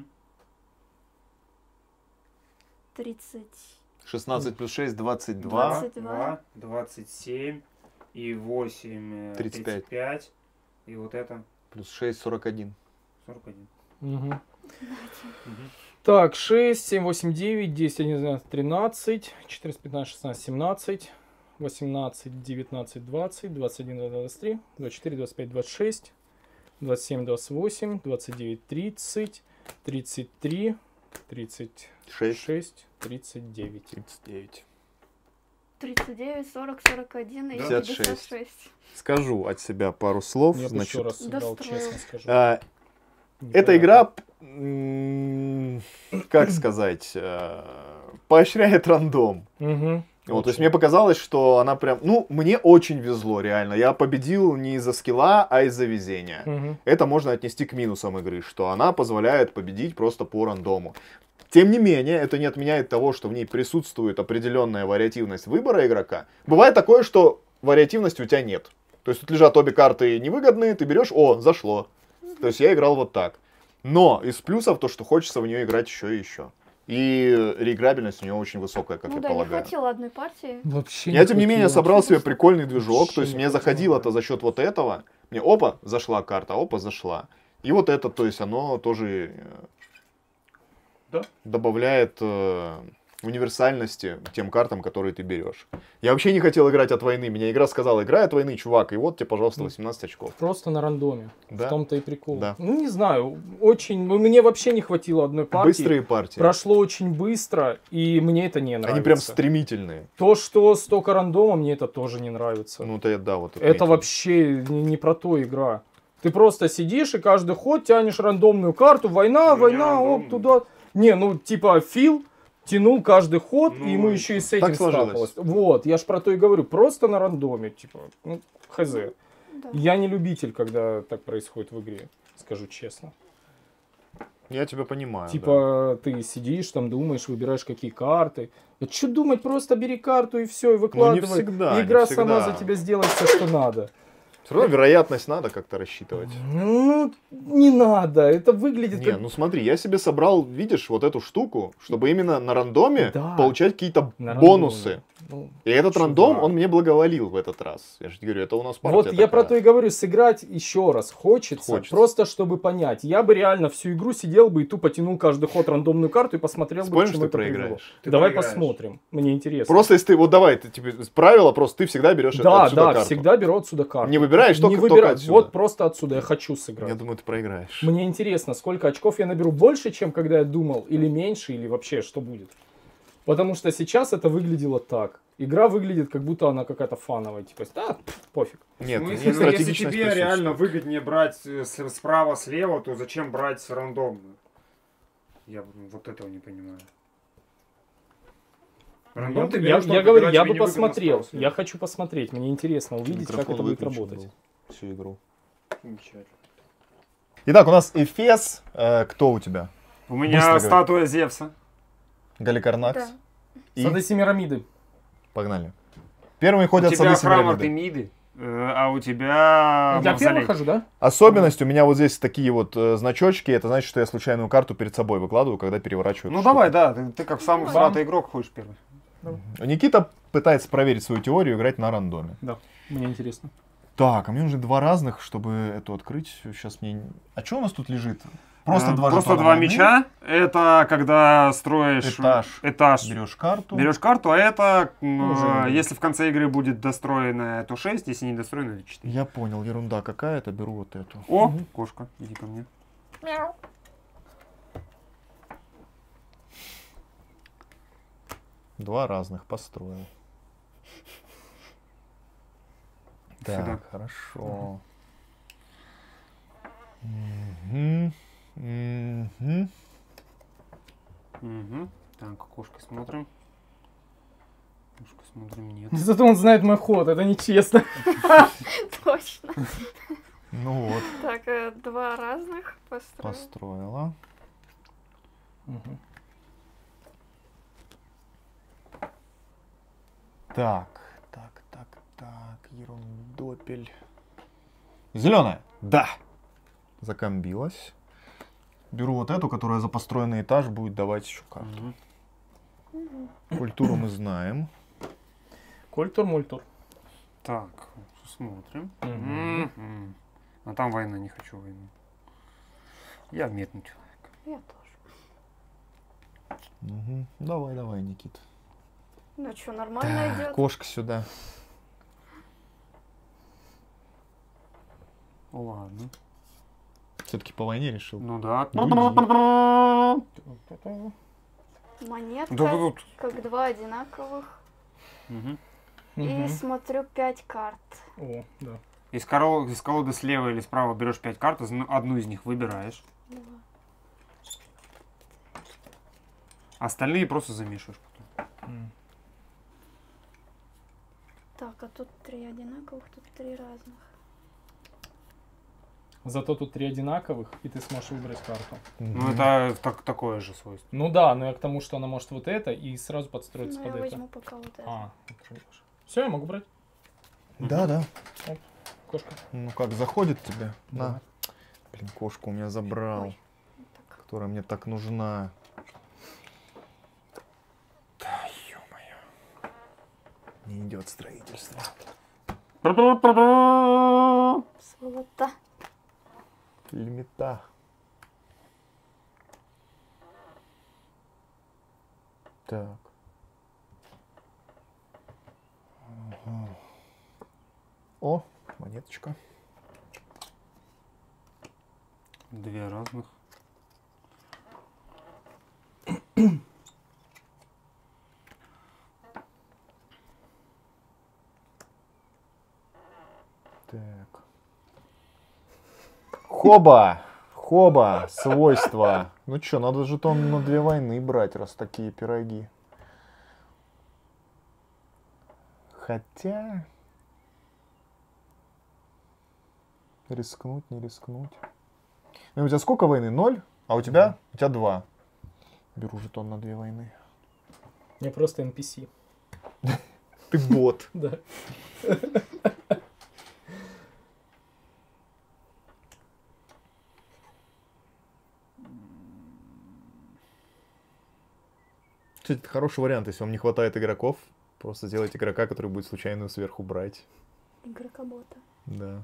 тридцать. шестнадцать плюс шесть, двадцать два. Двадцать два. двадцать семь и восемь. э, тридцать пять. тридцать пять. И вот это Плюс шесть, сорок один. сорок один. Угу. Давайте. Угу. Так, шесть, семь, восемь, девять, десять, одиннадцать, тринадцать, четырнадцать, пятнадцать, шестнадцать, семнадцать, восемнадцать, девятнадцать, двадцать, двадцать один, двадцать три, двадцать четыре, двадцать пять, двадцать шесть, двадцать семь, двадцать восемь, двадцать девять, тридцать, тридцать три, тридцать шесть. шесть, тридцать девять. тридцать девять. тридцать девять, сорок, сорок один и пятьдесят пятьдесят шесть. шесть. Скажу от себя пару слов. Я бы еще Значит, раз сыграл, достроил. честно скажу. а, Непонятно. эта игра, м, как сказать, э, поощряет рандом. Мгм. Вот, то есть Очень. мне показалось, что она прям, ну, мне очень везло, реально. Я победил не из-за скилла, а из-за везения. Мгм. Это можно отнести к минусам игры, что она позволяет победить просто по рандому. Тем не менее, это не отменяет того, что в ней присутствует определенная вариативность выбора игрока. Бывает такое, что вариативности у тебя нет. То есть тут лежат обе карты невыгодные, ты берешь, о, зашло. То есть я играл вот так. Но из плюсов то, что хочется в нее играть еще и еще. И реиграбельность у нее очень высокая, как Ну я да, не полагаю. хватило одной партии. Вообще Я, тем не менее, хватило. собрал себе прикольный движок. Вообще То есть не мне хватило, заходило-то да. за счет вот этого. Мне опа, зашла карта, опа, зашла. И вот это, то есть оно тоже э, Да. добавляет э, универсальности тем картам, которые ты берешь. Я вообще не хотел играть от войны. Меня игра сказала, играй от войны, чувак. И вот тебе, пожалуйста, восемнадцать очков. Просто на рандоме. Да. В том-то и прикол. Да. Ну, не знаю, очень... ну, мне вообще не хватило одной партии. Быстрые партии. Прошло очень быстро, и мне это не нравится. Они прям стремительные. То, что столько рандома, мне это тоже не нравится. Ну, то я, да, вот это отметил. вообще не, не про то игра. Ты просто сидишь и каждый ход тянешь рандомную карту. Война, Ну, не война, оп, рандомную. туда. Не, ну, типа, Фил тянул каждый ход, Ну, и ему еще и с так этим сложилось. сталкивалось. Вот, я ж про то и говорю. Просто на рандоме, типа, ну, хз. Да. Я не любитель, когда так происходит в игре, скажу честно. Я тебя понимаю. да. Типа, ты сидишь там, думаешь, выбираешь какие карты. А что думать, просто бери карту и все, и выкладывай. всегда, и не игра всегда. сама за тебя сделает все, что надо. Все равно вероятность надо как-то рассчитывать. Ну, не надо. Это выглядит Не, как... ну смотри, я себе собрал, видишь, вот эту штуку, чтобы именно на рандоме Да. получать какие-то На бонусы. рандоме. Ну, И этот Чувак. рандом, он мне благоволил в этот раз. Я же тебе говорю, это у нас партия вот я про то такая. и говорю, сыграть еще раз хочется, Хочется. просто чтобы понять. Я бы реально всю игру сидел бы и тупо тянул каждый ход рандомную карту и посмотрел бы, Спорим, к чему что это привело. проиграешь? Ты Давай проиграешь. посмотрим. Мне интересно. Просто если ты, вот давай, ты, тебе, правило просто, ты всегда берешь Да, отсюда да, карту. всегда беру отсюда карту. Не выбираешь, только, Не только выбираю. отсюда. Вот просто отсюда я хочу сыграть. Я думаю, ты проиграешь. Мне интересно, сколько очков я наберу, больше, чем когда я думал, или меньше, или вообще что будет. Потому что сейчас это выглядело так. Игра выглядит, как будто она какая-то фановая. Типа, да, пф, пофиг. Нет, В нет, смысле? Ну, если стратегичность тебе присутствует. реально выгоднее брать э, с- справа-слева, то зачем брать рандомную? Я ну, вот этого не понимаю. Рандом Я, ты я- берешь, я только говорю, когда я тебе бы невыгодно посмотрел. справа-слева. Я хочу посмотреть. Мне интересно увидеть, как Микрофон это будет выключен работать. был всю игру. Замечательно. Итак, у нас Эфес. Э, кто у тебя? У меня Быстро статуя Зевса. Галикарнакс? Да. И Сады Семирамиды. погнали. Первыми У ходят тебя сады храм Семирамиды. Артемиды, э, а у тебя Я мавзолей. первый хожу, да? Особенность у меня вот здесь такие вот э, значочки. Это значит, что я случайную карту перед собой выкладываю, когда переворачиваю. Ну эту давай, штуку. да, ты, ты как самый Бам. сратый игрок ходишь первый. Никита пытается проверить свою теорию, играть на рандоме. Да. Мне интересно. Так, а мне нужны два разных, чтобы эту открыть. Сейчас мне... А что у нас тут лежит? Просто Э, два Просто жетона два войны. меча. Это когда строишь Этаж. этаж. Берешь карту. Берешь карту, а это, м, Уже э, не если в конце игры будет достроенная, то шесть, если не достроенная, то четыре. Я понял, ерунда какая-то, беру вот эту. О, кошка, иди ко мне. Мяу. Два разных построил. Так, Сюда. хорошо. Мгм. Мгм. Угу. Так, кошка смотрим. Кошка смотрим, нет. Зато он знает мой ход, это нечестно. Точно. Ну вот, Так, э, два разных построил. построила. Мгм. Так, так, так, так, ерундопель. Зеленая. Да. Закомбилась. Беру вот эту, которая за построенный этаж будет давать еще карту. Мгм. Культуру мы знаем. Культур, мультур. Так, смотрим. Мгм. Мгм. А там война, не хочу войну. Я медный человек. Я тоже. Мгм. Давай, давай, Никит. Ну что, нормально Так, идет? кошка сюда. Ладно. Все-таки по войне решил. Ну да. Дуди. Монетка, Да тут. как два одинаковых. Мгм. И Мгм. смотрю пять карт. О, да. Из, коро- из колоды слева или справа берешь пять карт, из- одну из них выбираешь. Два. Остальные просто замешиваешь потом. М. Так, а тут три одинаковых, тут три разных. Зато тут три одинаковых, и ты сможешь выбрать карту. Ну это так, такое же свойство. Ну да, но я к тому, что она может вот это и сразу подстроиться Ну, я под это. возьму пока вот это. А, все, я могу брать. Да, да. Кошка. Ну как, заходит тебе? Да. На. Блин, кошку у меня забрал, Ой. Так. которая мне так нужна. Да, ё-моё. Не идет строительство. Золото. Лимита. Так. Ага. О, монеточка. Две разных. Так. Хоба! Хоба! Свойства. Ну чё, надо жетон на две войны брать, раз такие пироги. Хотя... Рискнуть, не рискнуть. Ну, у тебя сколько войны? Ноль? А у тебя? У тебя два. Беру жетон на две войны. Я просто эн пи си. Ты бот. Да. Кстати, это хороший вариант, если вам не хватает игроков, просто сделать игрока, который будет случайно сверху брать. Игрока-бота. Да.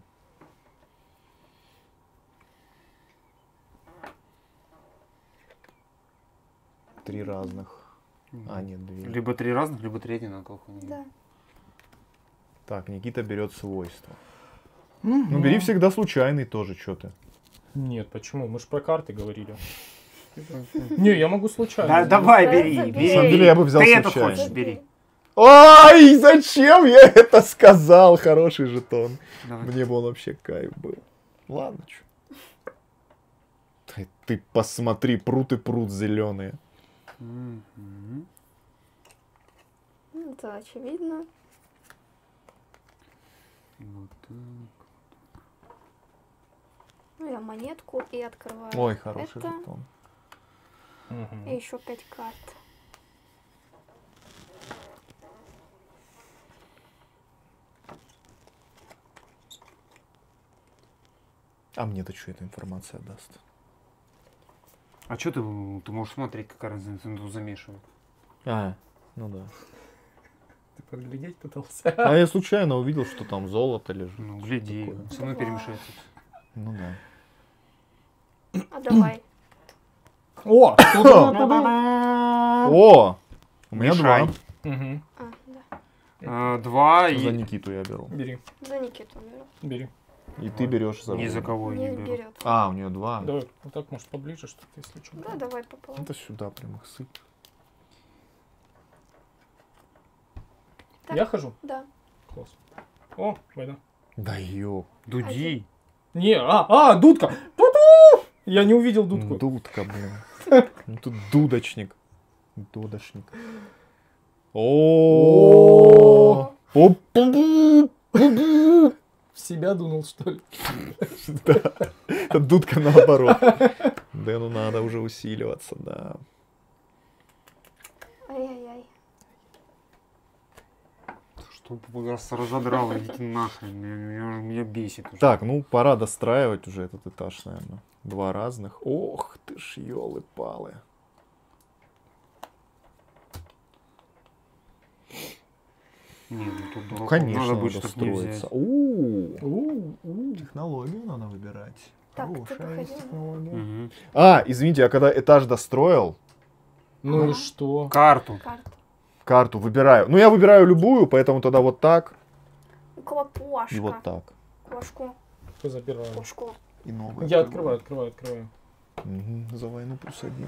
Три разных. А, нет, две. Либо три разных, либо три одинаковых. Да. Так, Никита берет свойства. Ну, бери всегда случайный тоже, что ты. Нет, почему? Мы же про карты говорили. Не, я могу случайно. Да, давай, Да, бери, забей. бери. На самом деле я бы взял Ты это случайно. хочешь, бери. Ай, зачем я это сказал? Хороший жетон. Давай. Мне бы он вообще кайф был. Ладно, чё. Ты, ты посмотри, прут и прут зеленые. Мгм. Ну, это очевидно. Вот так. Ну, я монетку и открываю. Ой, хороший это. жетон. Мгм. И еще пять карт. А мне-то что эта информация даст? А что ты, ты можешь смотреть, какая разница, он тут замешивает. А, ну да. Ты подглядеть пытался? А я случайно увидел, что там золото лежит. Ну, гляди, Такое. со мной Давай. перемешается. Ну да. А давай. О! О! У меня Мешай. два. Мгм. А, да. А, Два За и... Никиту я беру. Бери, За Никиту беру. бери. И ты берешь за Ни за Вову. кого Не не беру. берет. А, у нее два. Давай, вот так, может, поближе что-то, если что. Да, давай пополам. Это сюда прям их сыпь. Так. Я хожу? Да. Класс. О, война. Да ёп. Дуди. Не, а, а, дудка! Пу-пу! Я не увидел дудку. Дудка, блин. Ну тут дудочник. Дудошник. О. О, О. в себя дунул, что ли? Да. Это дудка наоборот. Да, ну надо уже усиливаться, да. Ай-яй-яй. Что вас разодрало, идите нахрен. Меня, меня- меня бесит уже. Так, ну пора достраивать уже этот этаж, наверное. Два разных. Ох ты ж, ёлы-палы. Не, ну тут дураков Конечно, надо надо, будет, чтоб не строиться. взять. У, У, у. технологию надо выбирать. Так, ты Хорошая есть проходи. технология. Мгм. А, извините, я когда этаж достроил, Ну и Ага. что? Карту. Карта. карту выбираю. Ну, я выбираю любую, поэтому тогда вот так У кого кошка. и вот так. Кошку. Кто забираю? Кошку. И новую. Я открываю, открываю, открываю. Мгм, за войну плюс один.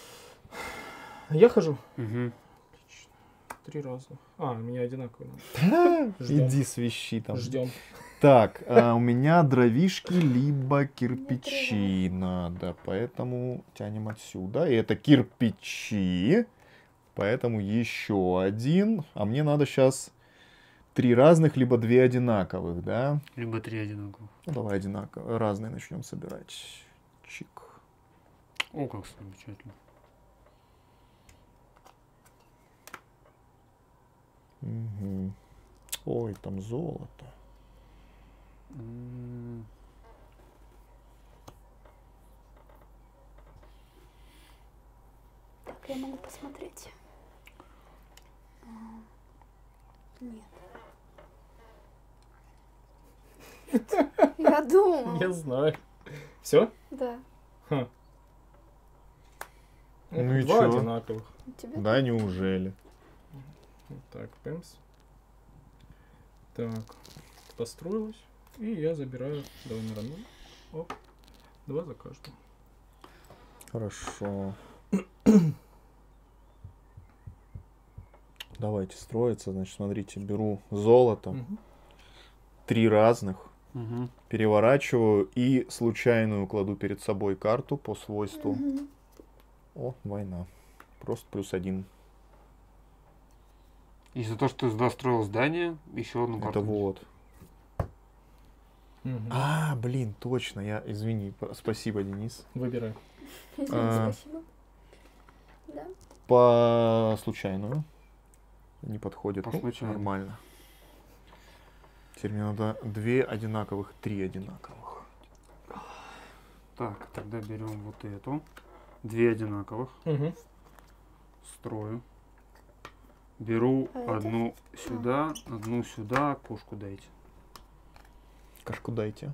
Я хожу. Мгм. Три разных. А, у меня одинаковые. надо. Ждем. Иди свищи там. Ждем. Так, а, у меня дровишки либо кирпичи надо, поэтому тянем отсюда. И это кирпичи, поэтому еще один. А мне надо сейчас три разных, либо две одинаковых, да? Либо три одинаковых. Ну, давай одинаковые, разные начнем собирать. Чик. О, как замечательно. Мгм. Ой, там золото. М, Так, я могу посмотреть. А, Нет. Я думала. Я знаю. Все? Да. Ха. Ну и Два чё? одинаковых. У тебя Да, неужели? Вот так, пэмс. Так, построилась. И я забираю. Давай на рандом. Оп. Два за каждую. Хорошо. Давайте строиться. Значит, смотрите, беру золото. Мгм. Три разных. мгм. Переворачиваю и случайную кладу перед собой карту по свойству. Мгм. О, война. Просто плюс один. И за то, что ты достроил здание, еще одну Это карту. вот. Мгм. А, блин, точно. Я, извини. п- Спасибо, Денис. Выбирай. А. Спасибо. Да. По случайную. Не подходит. По Ну, случайной. нормально. Теперь мне надо две одинаковых, три одинаковых. Так, тогда берем вот эту. Две одинаковых. Мгм. Строю. Беру А это? одну сюда, одну сюда, кошку дайте. Кашку дайте.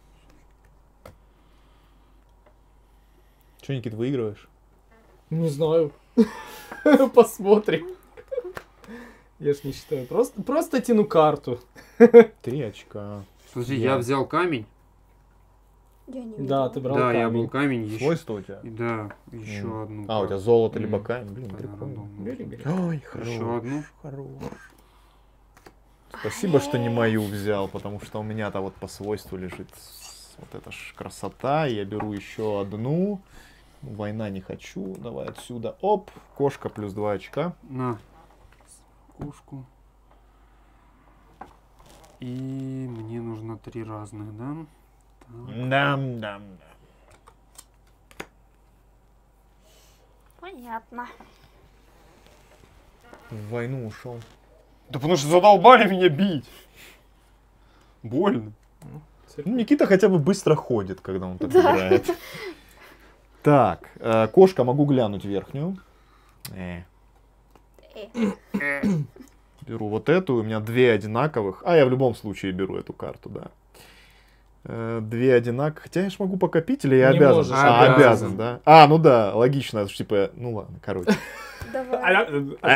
Че, Никит, выигрываешь? Не знаю. Посмотрим. Я ж не считаю. Просто, просто тяну карту. Три очка. Подожди, Я. я взял камень. Я не Да, видела. ты брал Да, я камень. был камень. Еще, Свойство у тебя? да, еще М. одну. А, у тебя карту. золото М. либо камень. Блин, Да, прикольно. рандом. Бери, бери. Ой, Еще хорош. одну. Хорош. Спасибо, что не мою взял, потому что у меня-то вот по свойству лежит с- вот эта ж красота. Я беру еще одну. Война не хочу. Давай отсюда. Оп. Кошка плюс два очка. На. Кошку. И мне нужно три разных, да? Так. Дам, дам, Понятно. В войну ушел. Да потому что задолбали меня бить. Больно. Ну, Никита хотя бы быстро ходит, когда он так Да. играет. Так, э, кошка, могу глянуть верхнюю. Э. Э. Беру вот эту, у меня две одинаковых. А, я в любом случае беру эту карту, да. Э, Две одинаковых. Хотя я ж могу покопить, или я Не обязан? можешь, а, обязан. обязан, да? А, ну да, логично. это ж Типа, ну ладно, короче. Давай.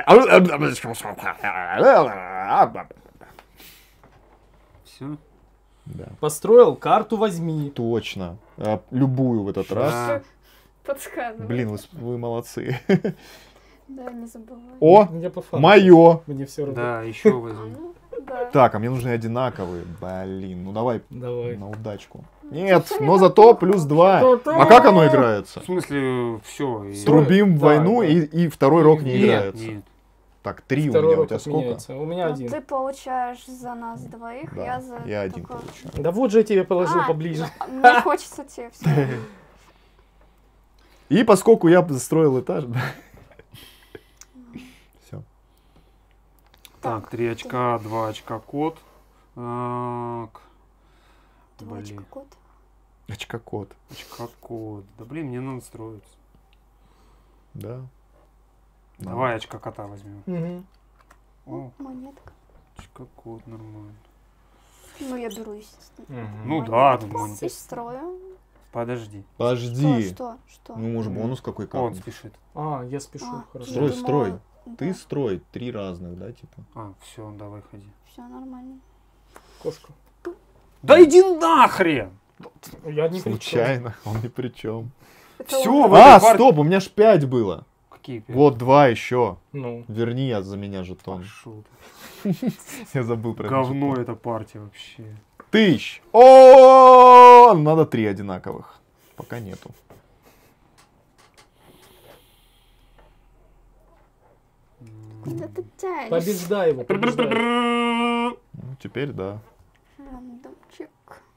Все. Да, Построил, карту возьми. точно. А, любую в этот раз. Да. Подсказывай. Блин, вы, с- вы молодцы. Да, не забывай. О, Я по фану. мое. Мне все равно. Да, еще А, возьму. ну, да. Так, а мне нужны одинаковые. Блин, ну давай Давай. на удачку. Нет, но зато плюс два. А как оно играется? В смысле, все. Трубим Да, войну, да. И, и второй рок не Нет, играется. Нет. Так, три у Второй меня, у рок тебя сколько? отменяется. У меня Ну, один. ты получаешь за нас двоих, Да, я за... я один только- получаю. Да вот же я тебе положил А, поближе. ну, Мне хочется тебе все. И поскольку я застроил этаж, все. Так, три очка, два очка кот. Так. Двоечка Блин, кот. Очка кот, очка кот. Да блин, мне надо строиться. да. Давай очка кота возьмем. Мгм. О, Монетка. очка кот, нормально. Ну, я беру, естественно. Мгм. Ну да, Монетку. ну, И строю. подожди. Подожди. Что, что, что? Ну, может, бонус какой Он как спешит. А, я спешу, А, хорошо. Строй, я строй. думала, Ты да, строй три разных, да, типа? А, все, давай ходи. все нормально. Кошка. Да иди нахрен! Я не Случайно, он ни при чем. Это Всё, он- в этой А, партии- стоп, у меня ж пять было. Какие пять? Вот два еще. Ну, Верни я за меня жетон. Пошёл Я забыл про ты. этот Говно жетон. эта партия вообще. Тысяч. О, надо три одинаковых. Пока нету. Куда ты тянешь? побеждай его, побеждай. Ну, теперь да. Рандомчик.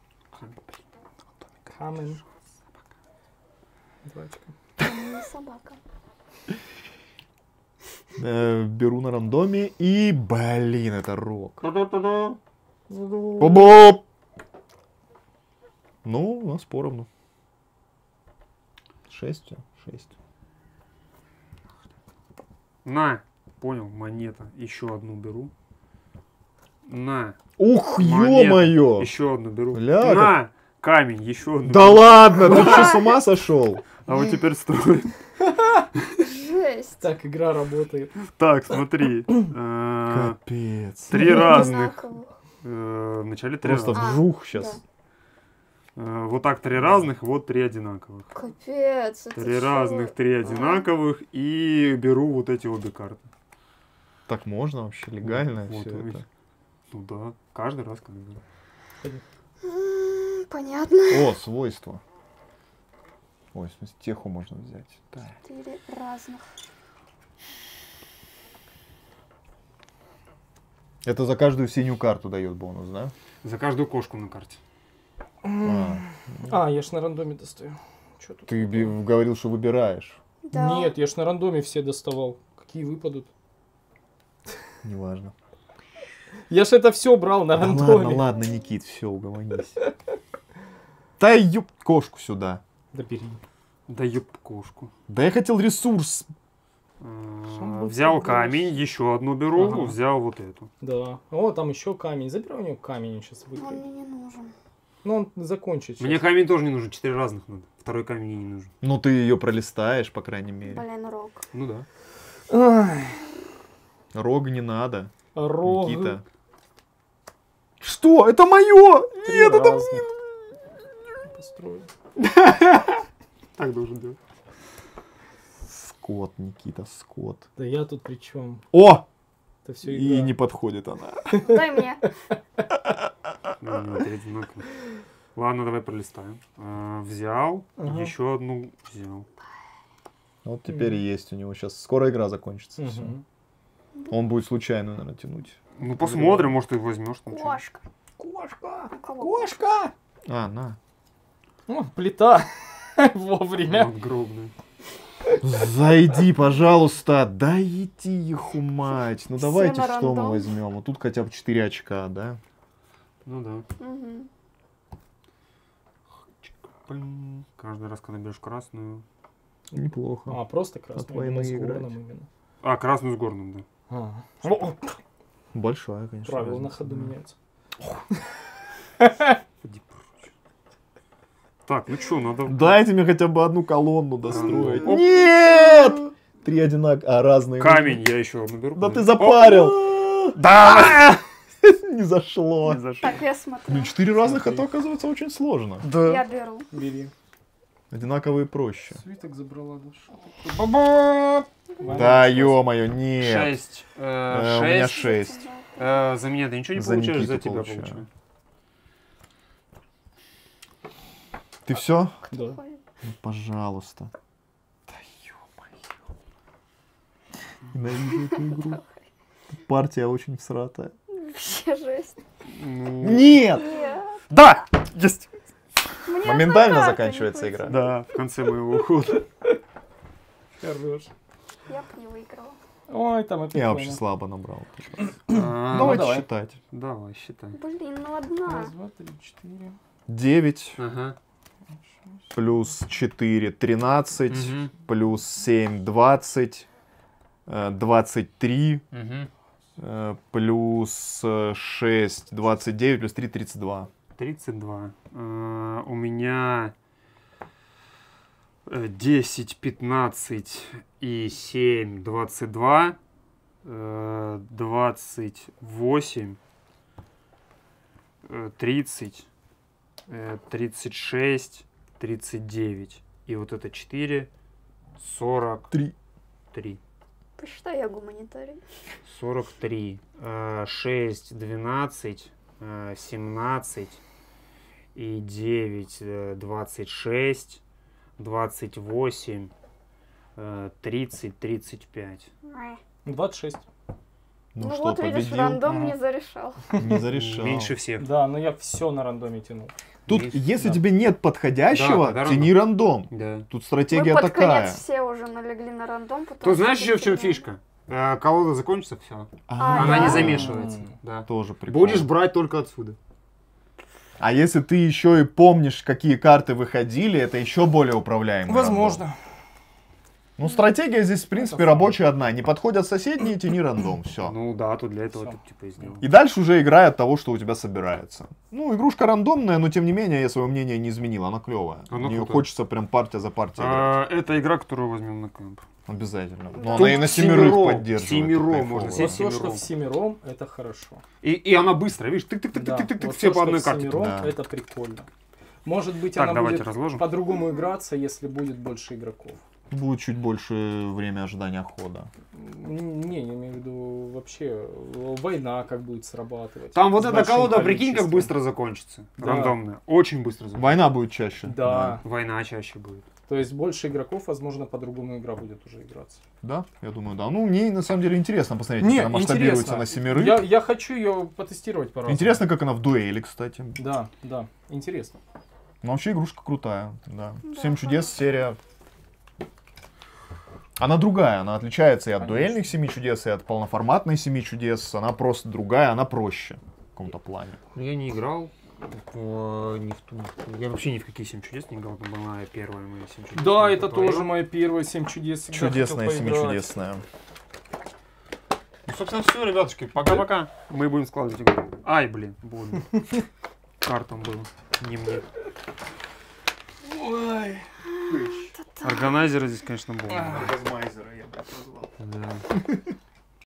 Камен. Два очка. Не собака. Э, беру на рандоме и, блин, это рок. Та-да-та-да. Боп. Ну, у нас поровну. Шесть, шесть. На, понял, монета. Еще одну беру. На, Ух, монета. ё-моё! Еще одну беру. Бля, На, камень, еще одну. Да беру. ладно, ты что, с ума сошел? А вот теперь строй. Жесть. Так, игра работает. Так, смотри. Э, Капец. Три разных. Одинаковых. Э, Вначале три Просто разных. А, вжух сейчас. Э, Вот так три разных, вот три одинаковых. Капец. это Три чё? разных, три одинаковых. И беру вот эти обе карты. Так можно вообще легально Вот, все вот, это? Ну да, каждый раз как бы. М, Понятно. О, свойства. Ой, в смысле, теху можно взять. Да. Четыре разных. Это за каждую синюю карту дает бонус, да? За каждую кошку на карте. А, А, я ж на рандоме достаю. Чё тут? ты би- говорил, что выбираешь. Да. Нет, я ж на рандоме все доставал. Какие выпадут? Неважно. Я ж это все брал на Да рандоме. ладно, ладно, Никит, все, угомонись. Да ёб кошку сюда. Да бери. Да ёб кошку. Да я хотел ресурс Шамбур, Взял шамбур. камень, еще одну беру, Ага. взял вот эту. Да. О, там еще камень. Забирай у него камень сейчас Он выиграет. мне не нужен. Ну, он закончит Мне щас. камень тоже не нужен, четыре разных надо. Второй камень мне не нужен. Ну ты ее пролистаешь, по крайней мере. Блин, рог. Ну да. Ай, Рог не надо. рог. Никита. Что? Это мое! Три Нет, это разных. Построю. Так должен делать. скот, Никита, скот. Да я тут при чем? О! Это все И игра. не подходит она. Дай мне. Ну, у него три одинаковых. Ладно, давай пролистаем. А, взял, Ага. еще одну взял. Вот теперь есть у него сейчас. Скоро игра закончится. всё. Мгм. Он будет случайно, наверное, тянуть. Ну посмотрим, может ты возьмешь там что-нибудь. Кошка. Кошка! У кого? Кошка! А, на. О, плита. Вовремя. Надгробная. Зайди, пожалуйста. Да иди, еху мать. Ну Все давайте, на что мы рандом. возьмем? Вот тут хотя бы четыре очка, да? Ну да. Мгм. Пым. Каждый раз, когда берешь красную. Неплохо. А, просто красный. От войны с играть. горным именно. А, красную с горным, да. А. О, Большая, конечно. правила на разница, ходу да. меняются. Иди прочь. Так, ну что, надо... Дайте мне хотя бы одну колонну достроить. Оп. Нет! Три одинаковых, а разные. Камень я еще одну беру. Да ты Оп. запарил. Да! Не зашло. Не зашло. Так, я смотрю. Блин, четыре разных, это оказывается очень сложно. Я беру. Бери. Одинаковые проще. Свиток забрала душа. Ба-ба! Да, ё-моё, нет. Шесть. Э, Э, У меня Шесть. шесть. Э, За меня ты ничего не За получаешь, за Никиту тебя получаю. получаю. Ты все? Да. Ой, Пожалуйста. Да ё-моё. Ненавижу эту игру. Партия очень всратая. вообще жесть. Ну, Нет! Нет. Да! Есть! Мне Моментально одна карта заканчивается не игра. хватило. Да, в конце моего ухода. Хорош. Я бы не выиграла. Ой, там это Я вообще слабо набрал. А, Давайте давай. считать. Давай, считай. Блин, ну одна. Раз, два, три, четыре. девять Ага. плюс четыре, тринадцать. Мгм. Плюс семь, двадцать. э, двадцать три. Мгм. э, Плюс э, шесть, двадцать девять. Плюс три, тридцать два. тридцать два. Э, У меня э, десять, пятнадцать и семь, двадцать два. э, двадцать восемь. э, тридцать. э, тридцать шесть. тридцать девять. И вот это четыре. сорок Три. три. Посчитай, я гуманитарий. сорок три, э, шесть, двенадцать, э, семнадцать и девять, э, двадцать шесть, двадцать восемь, э, тридцать, тридцать пять. Ай. двадцать шесть. Ну, Ну, что, вот видишь, победил? рандом Ага. не зарешал. Не зарешал. Меньше всех. Да, но я все на рандоме тянул. Тут, Есть, если да. тебе нет подходящего, Да, тогда тяни рандом. Да. Тут Мы стратегия под такая. конец все уже налегли на рандом. потому Тут что знаешь еще в чем это фишка? Э, колода закончится, все. А, Она да? не замешивается. Да. Тоже прикольно. Будешь брать только отсюда. А если ты еще и помнишь, какие карты выходили, это еще более управляемый Возможно. рандом. Ну, стратегия здесь, в принципе, Это рабочая одна. Не подходят соседние, тяни рандом. Все. Ну да, тут для этого Всё. ты типа и сделал. И дальше уже играй от того, что у тебя собирается. Ну, игрушка рандомная, но тем не менее я свое мнение не изменил. Она клевая. Она Мне крутая. хочется прям партия за партией играть. А, это игра, которую возьмем на кэмп. Обязательно. Но Тут она и на семерых семеро, поддерживает. семеро это можно кайфово. сесть. Вот то, что семером. в семером, это хорошо. И, и она быстрая, видишь, Да, тык-тык-тык-тык-тык-тык, вот все то, по что одной в карте. семером, Да. это прикольно. Может быть, Так, она давайте будет разложим. по-другому играться, если будет больше игроков. Будет чуть больше время ожидания хода. Н- Не, я имею в виду вообще э, война как будет срабатывать. Там вот С эта большим колода, прикинь, как количеством. быстро закончится. Да. Рандомная. Очень быстро закончится. Война будет чаще. Да. Война чаще будет. То есть больше игроков, возможно, по-другому игра будет уже играться. Да, я думаю, да. Ну, мне на самом деле интересно посмотреть, Не, как она масштабируется интересно. на семерых. Я, я хочу ее потестировать по-разному. Интересно, как она в дуэли, кстати. Да, да, интересно. Но вообще игрушка крутая, да. Да, Семь чудес конечно. серия. Она другая, она отличается и от Конечно. дуэльных семи чудес, и от полноформатной семи чудес. Она просто другая, она проще в каком-то плане. Я не играл. В- не в ту, не в ту. Я вообще ни в какие семь чудес не играл, это была первая моя семь чудес. Да, Не это твоя. тоже моя первая семь чудес. всегда Чудесная, хотел поиграть. семичудесная. Ну, собственно, все, ребятушки, пока-пока. Мы будем складывать игру. Ай, блин, больно. Картам было, не мне. Ой. Органайзеры здесь, конечно, больно. Газмайзера я бы назвал. Да.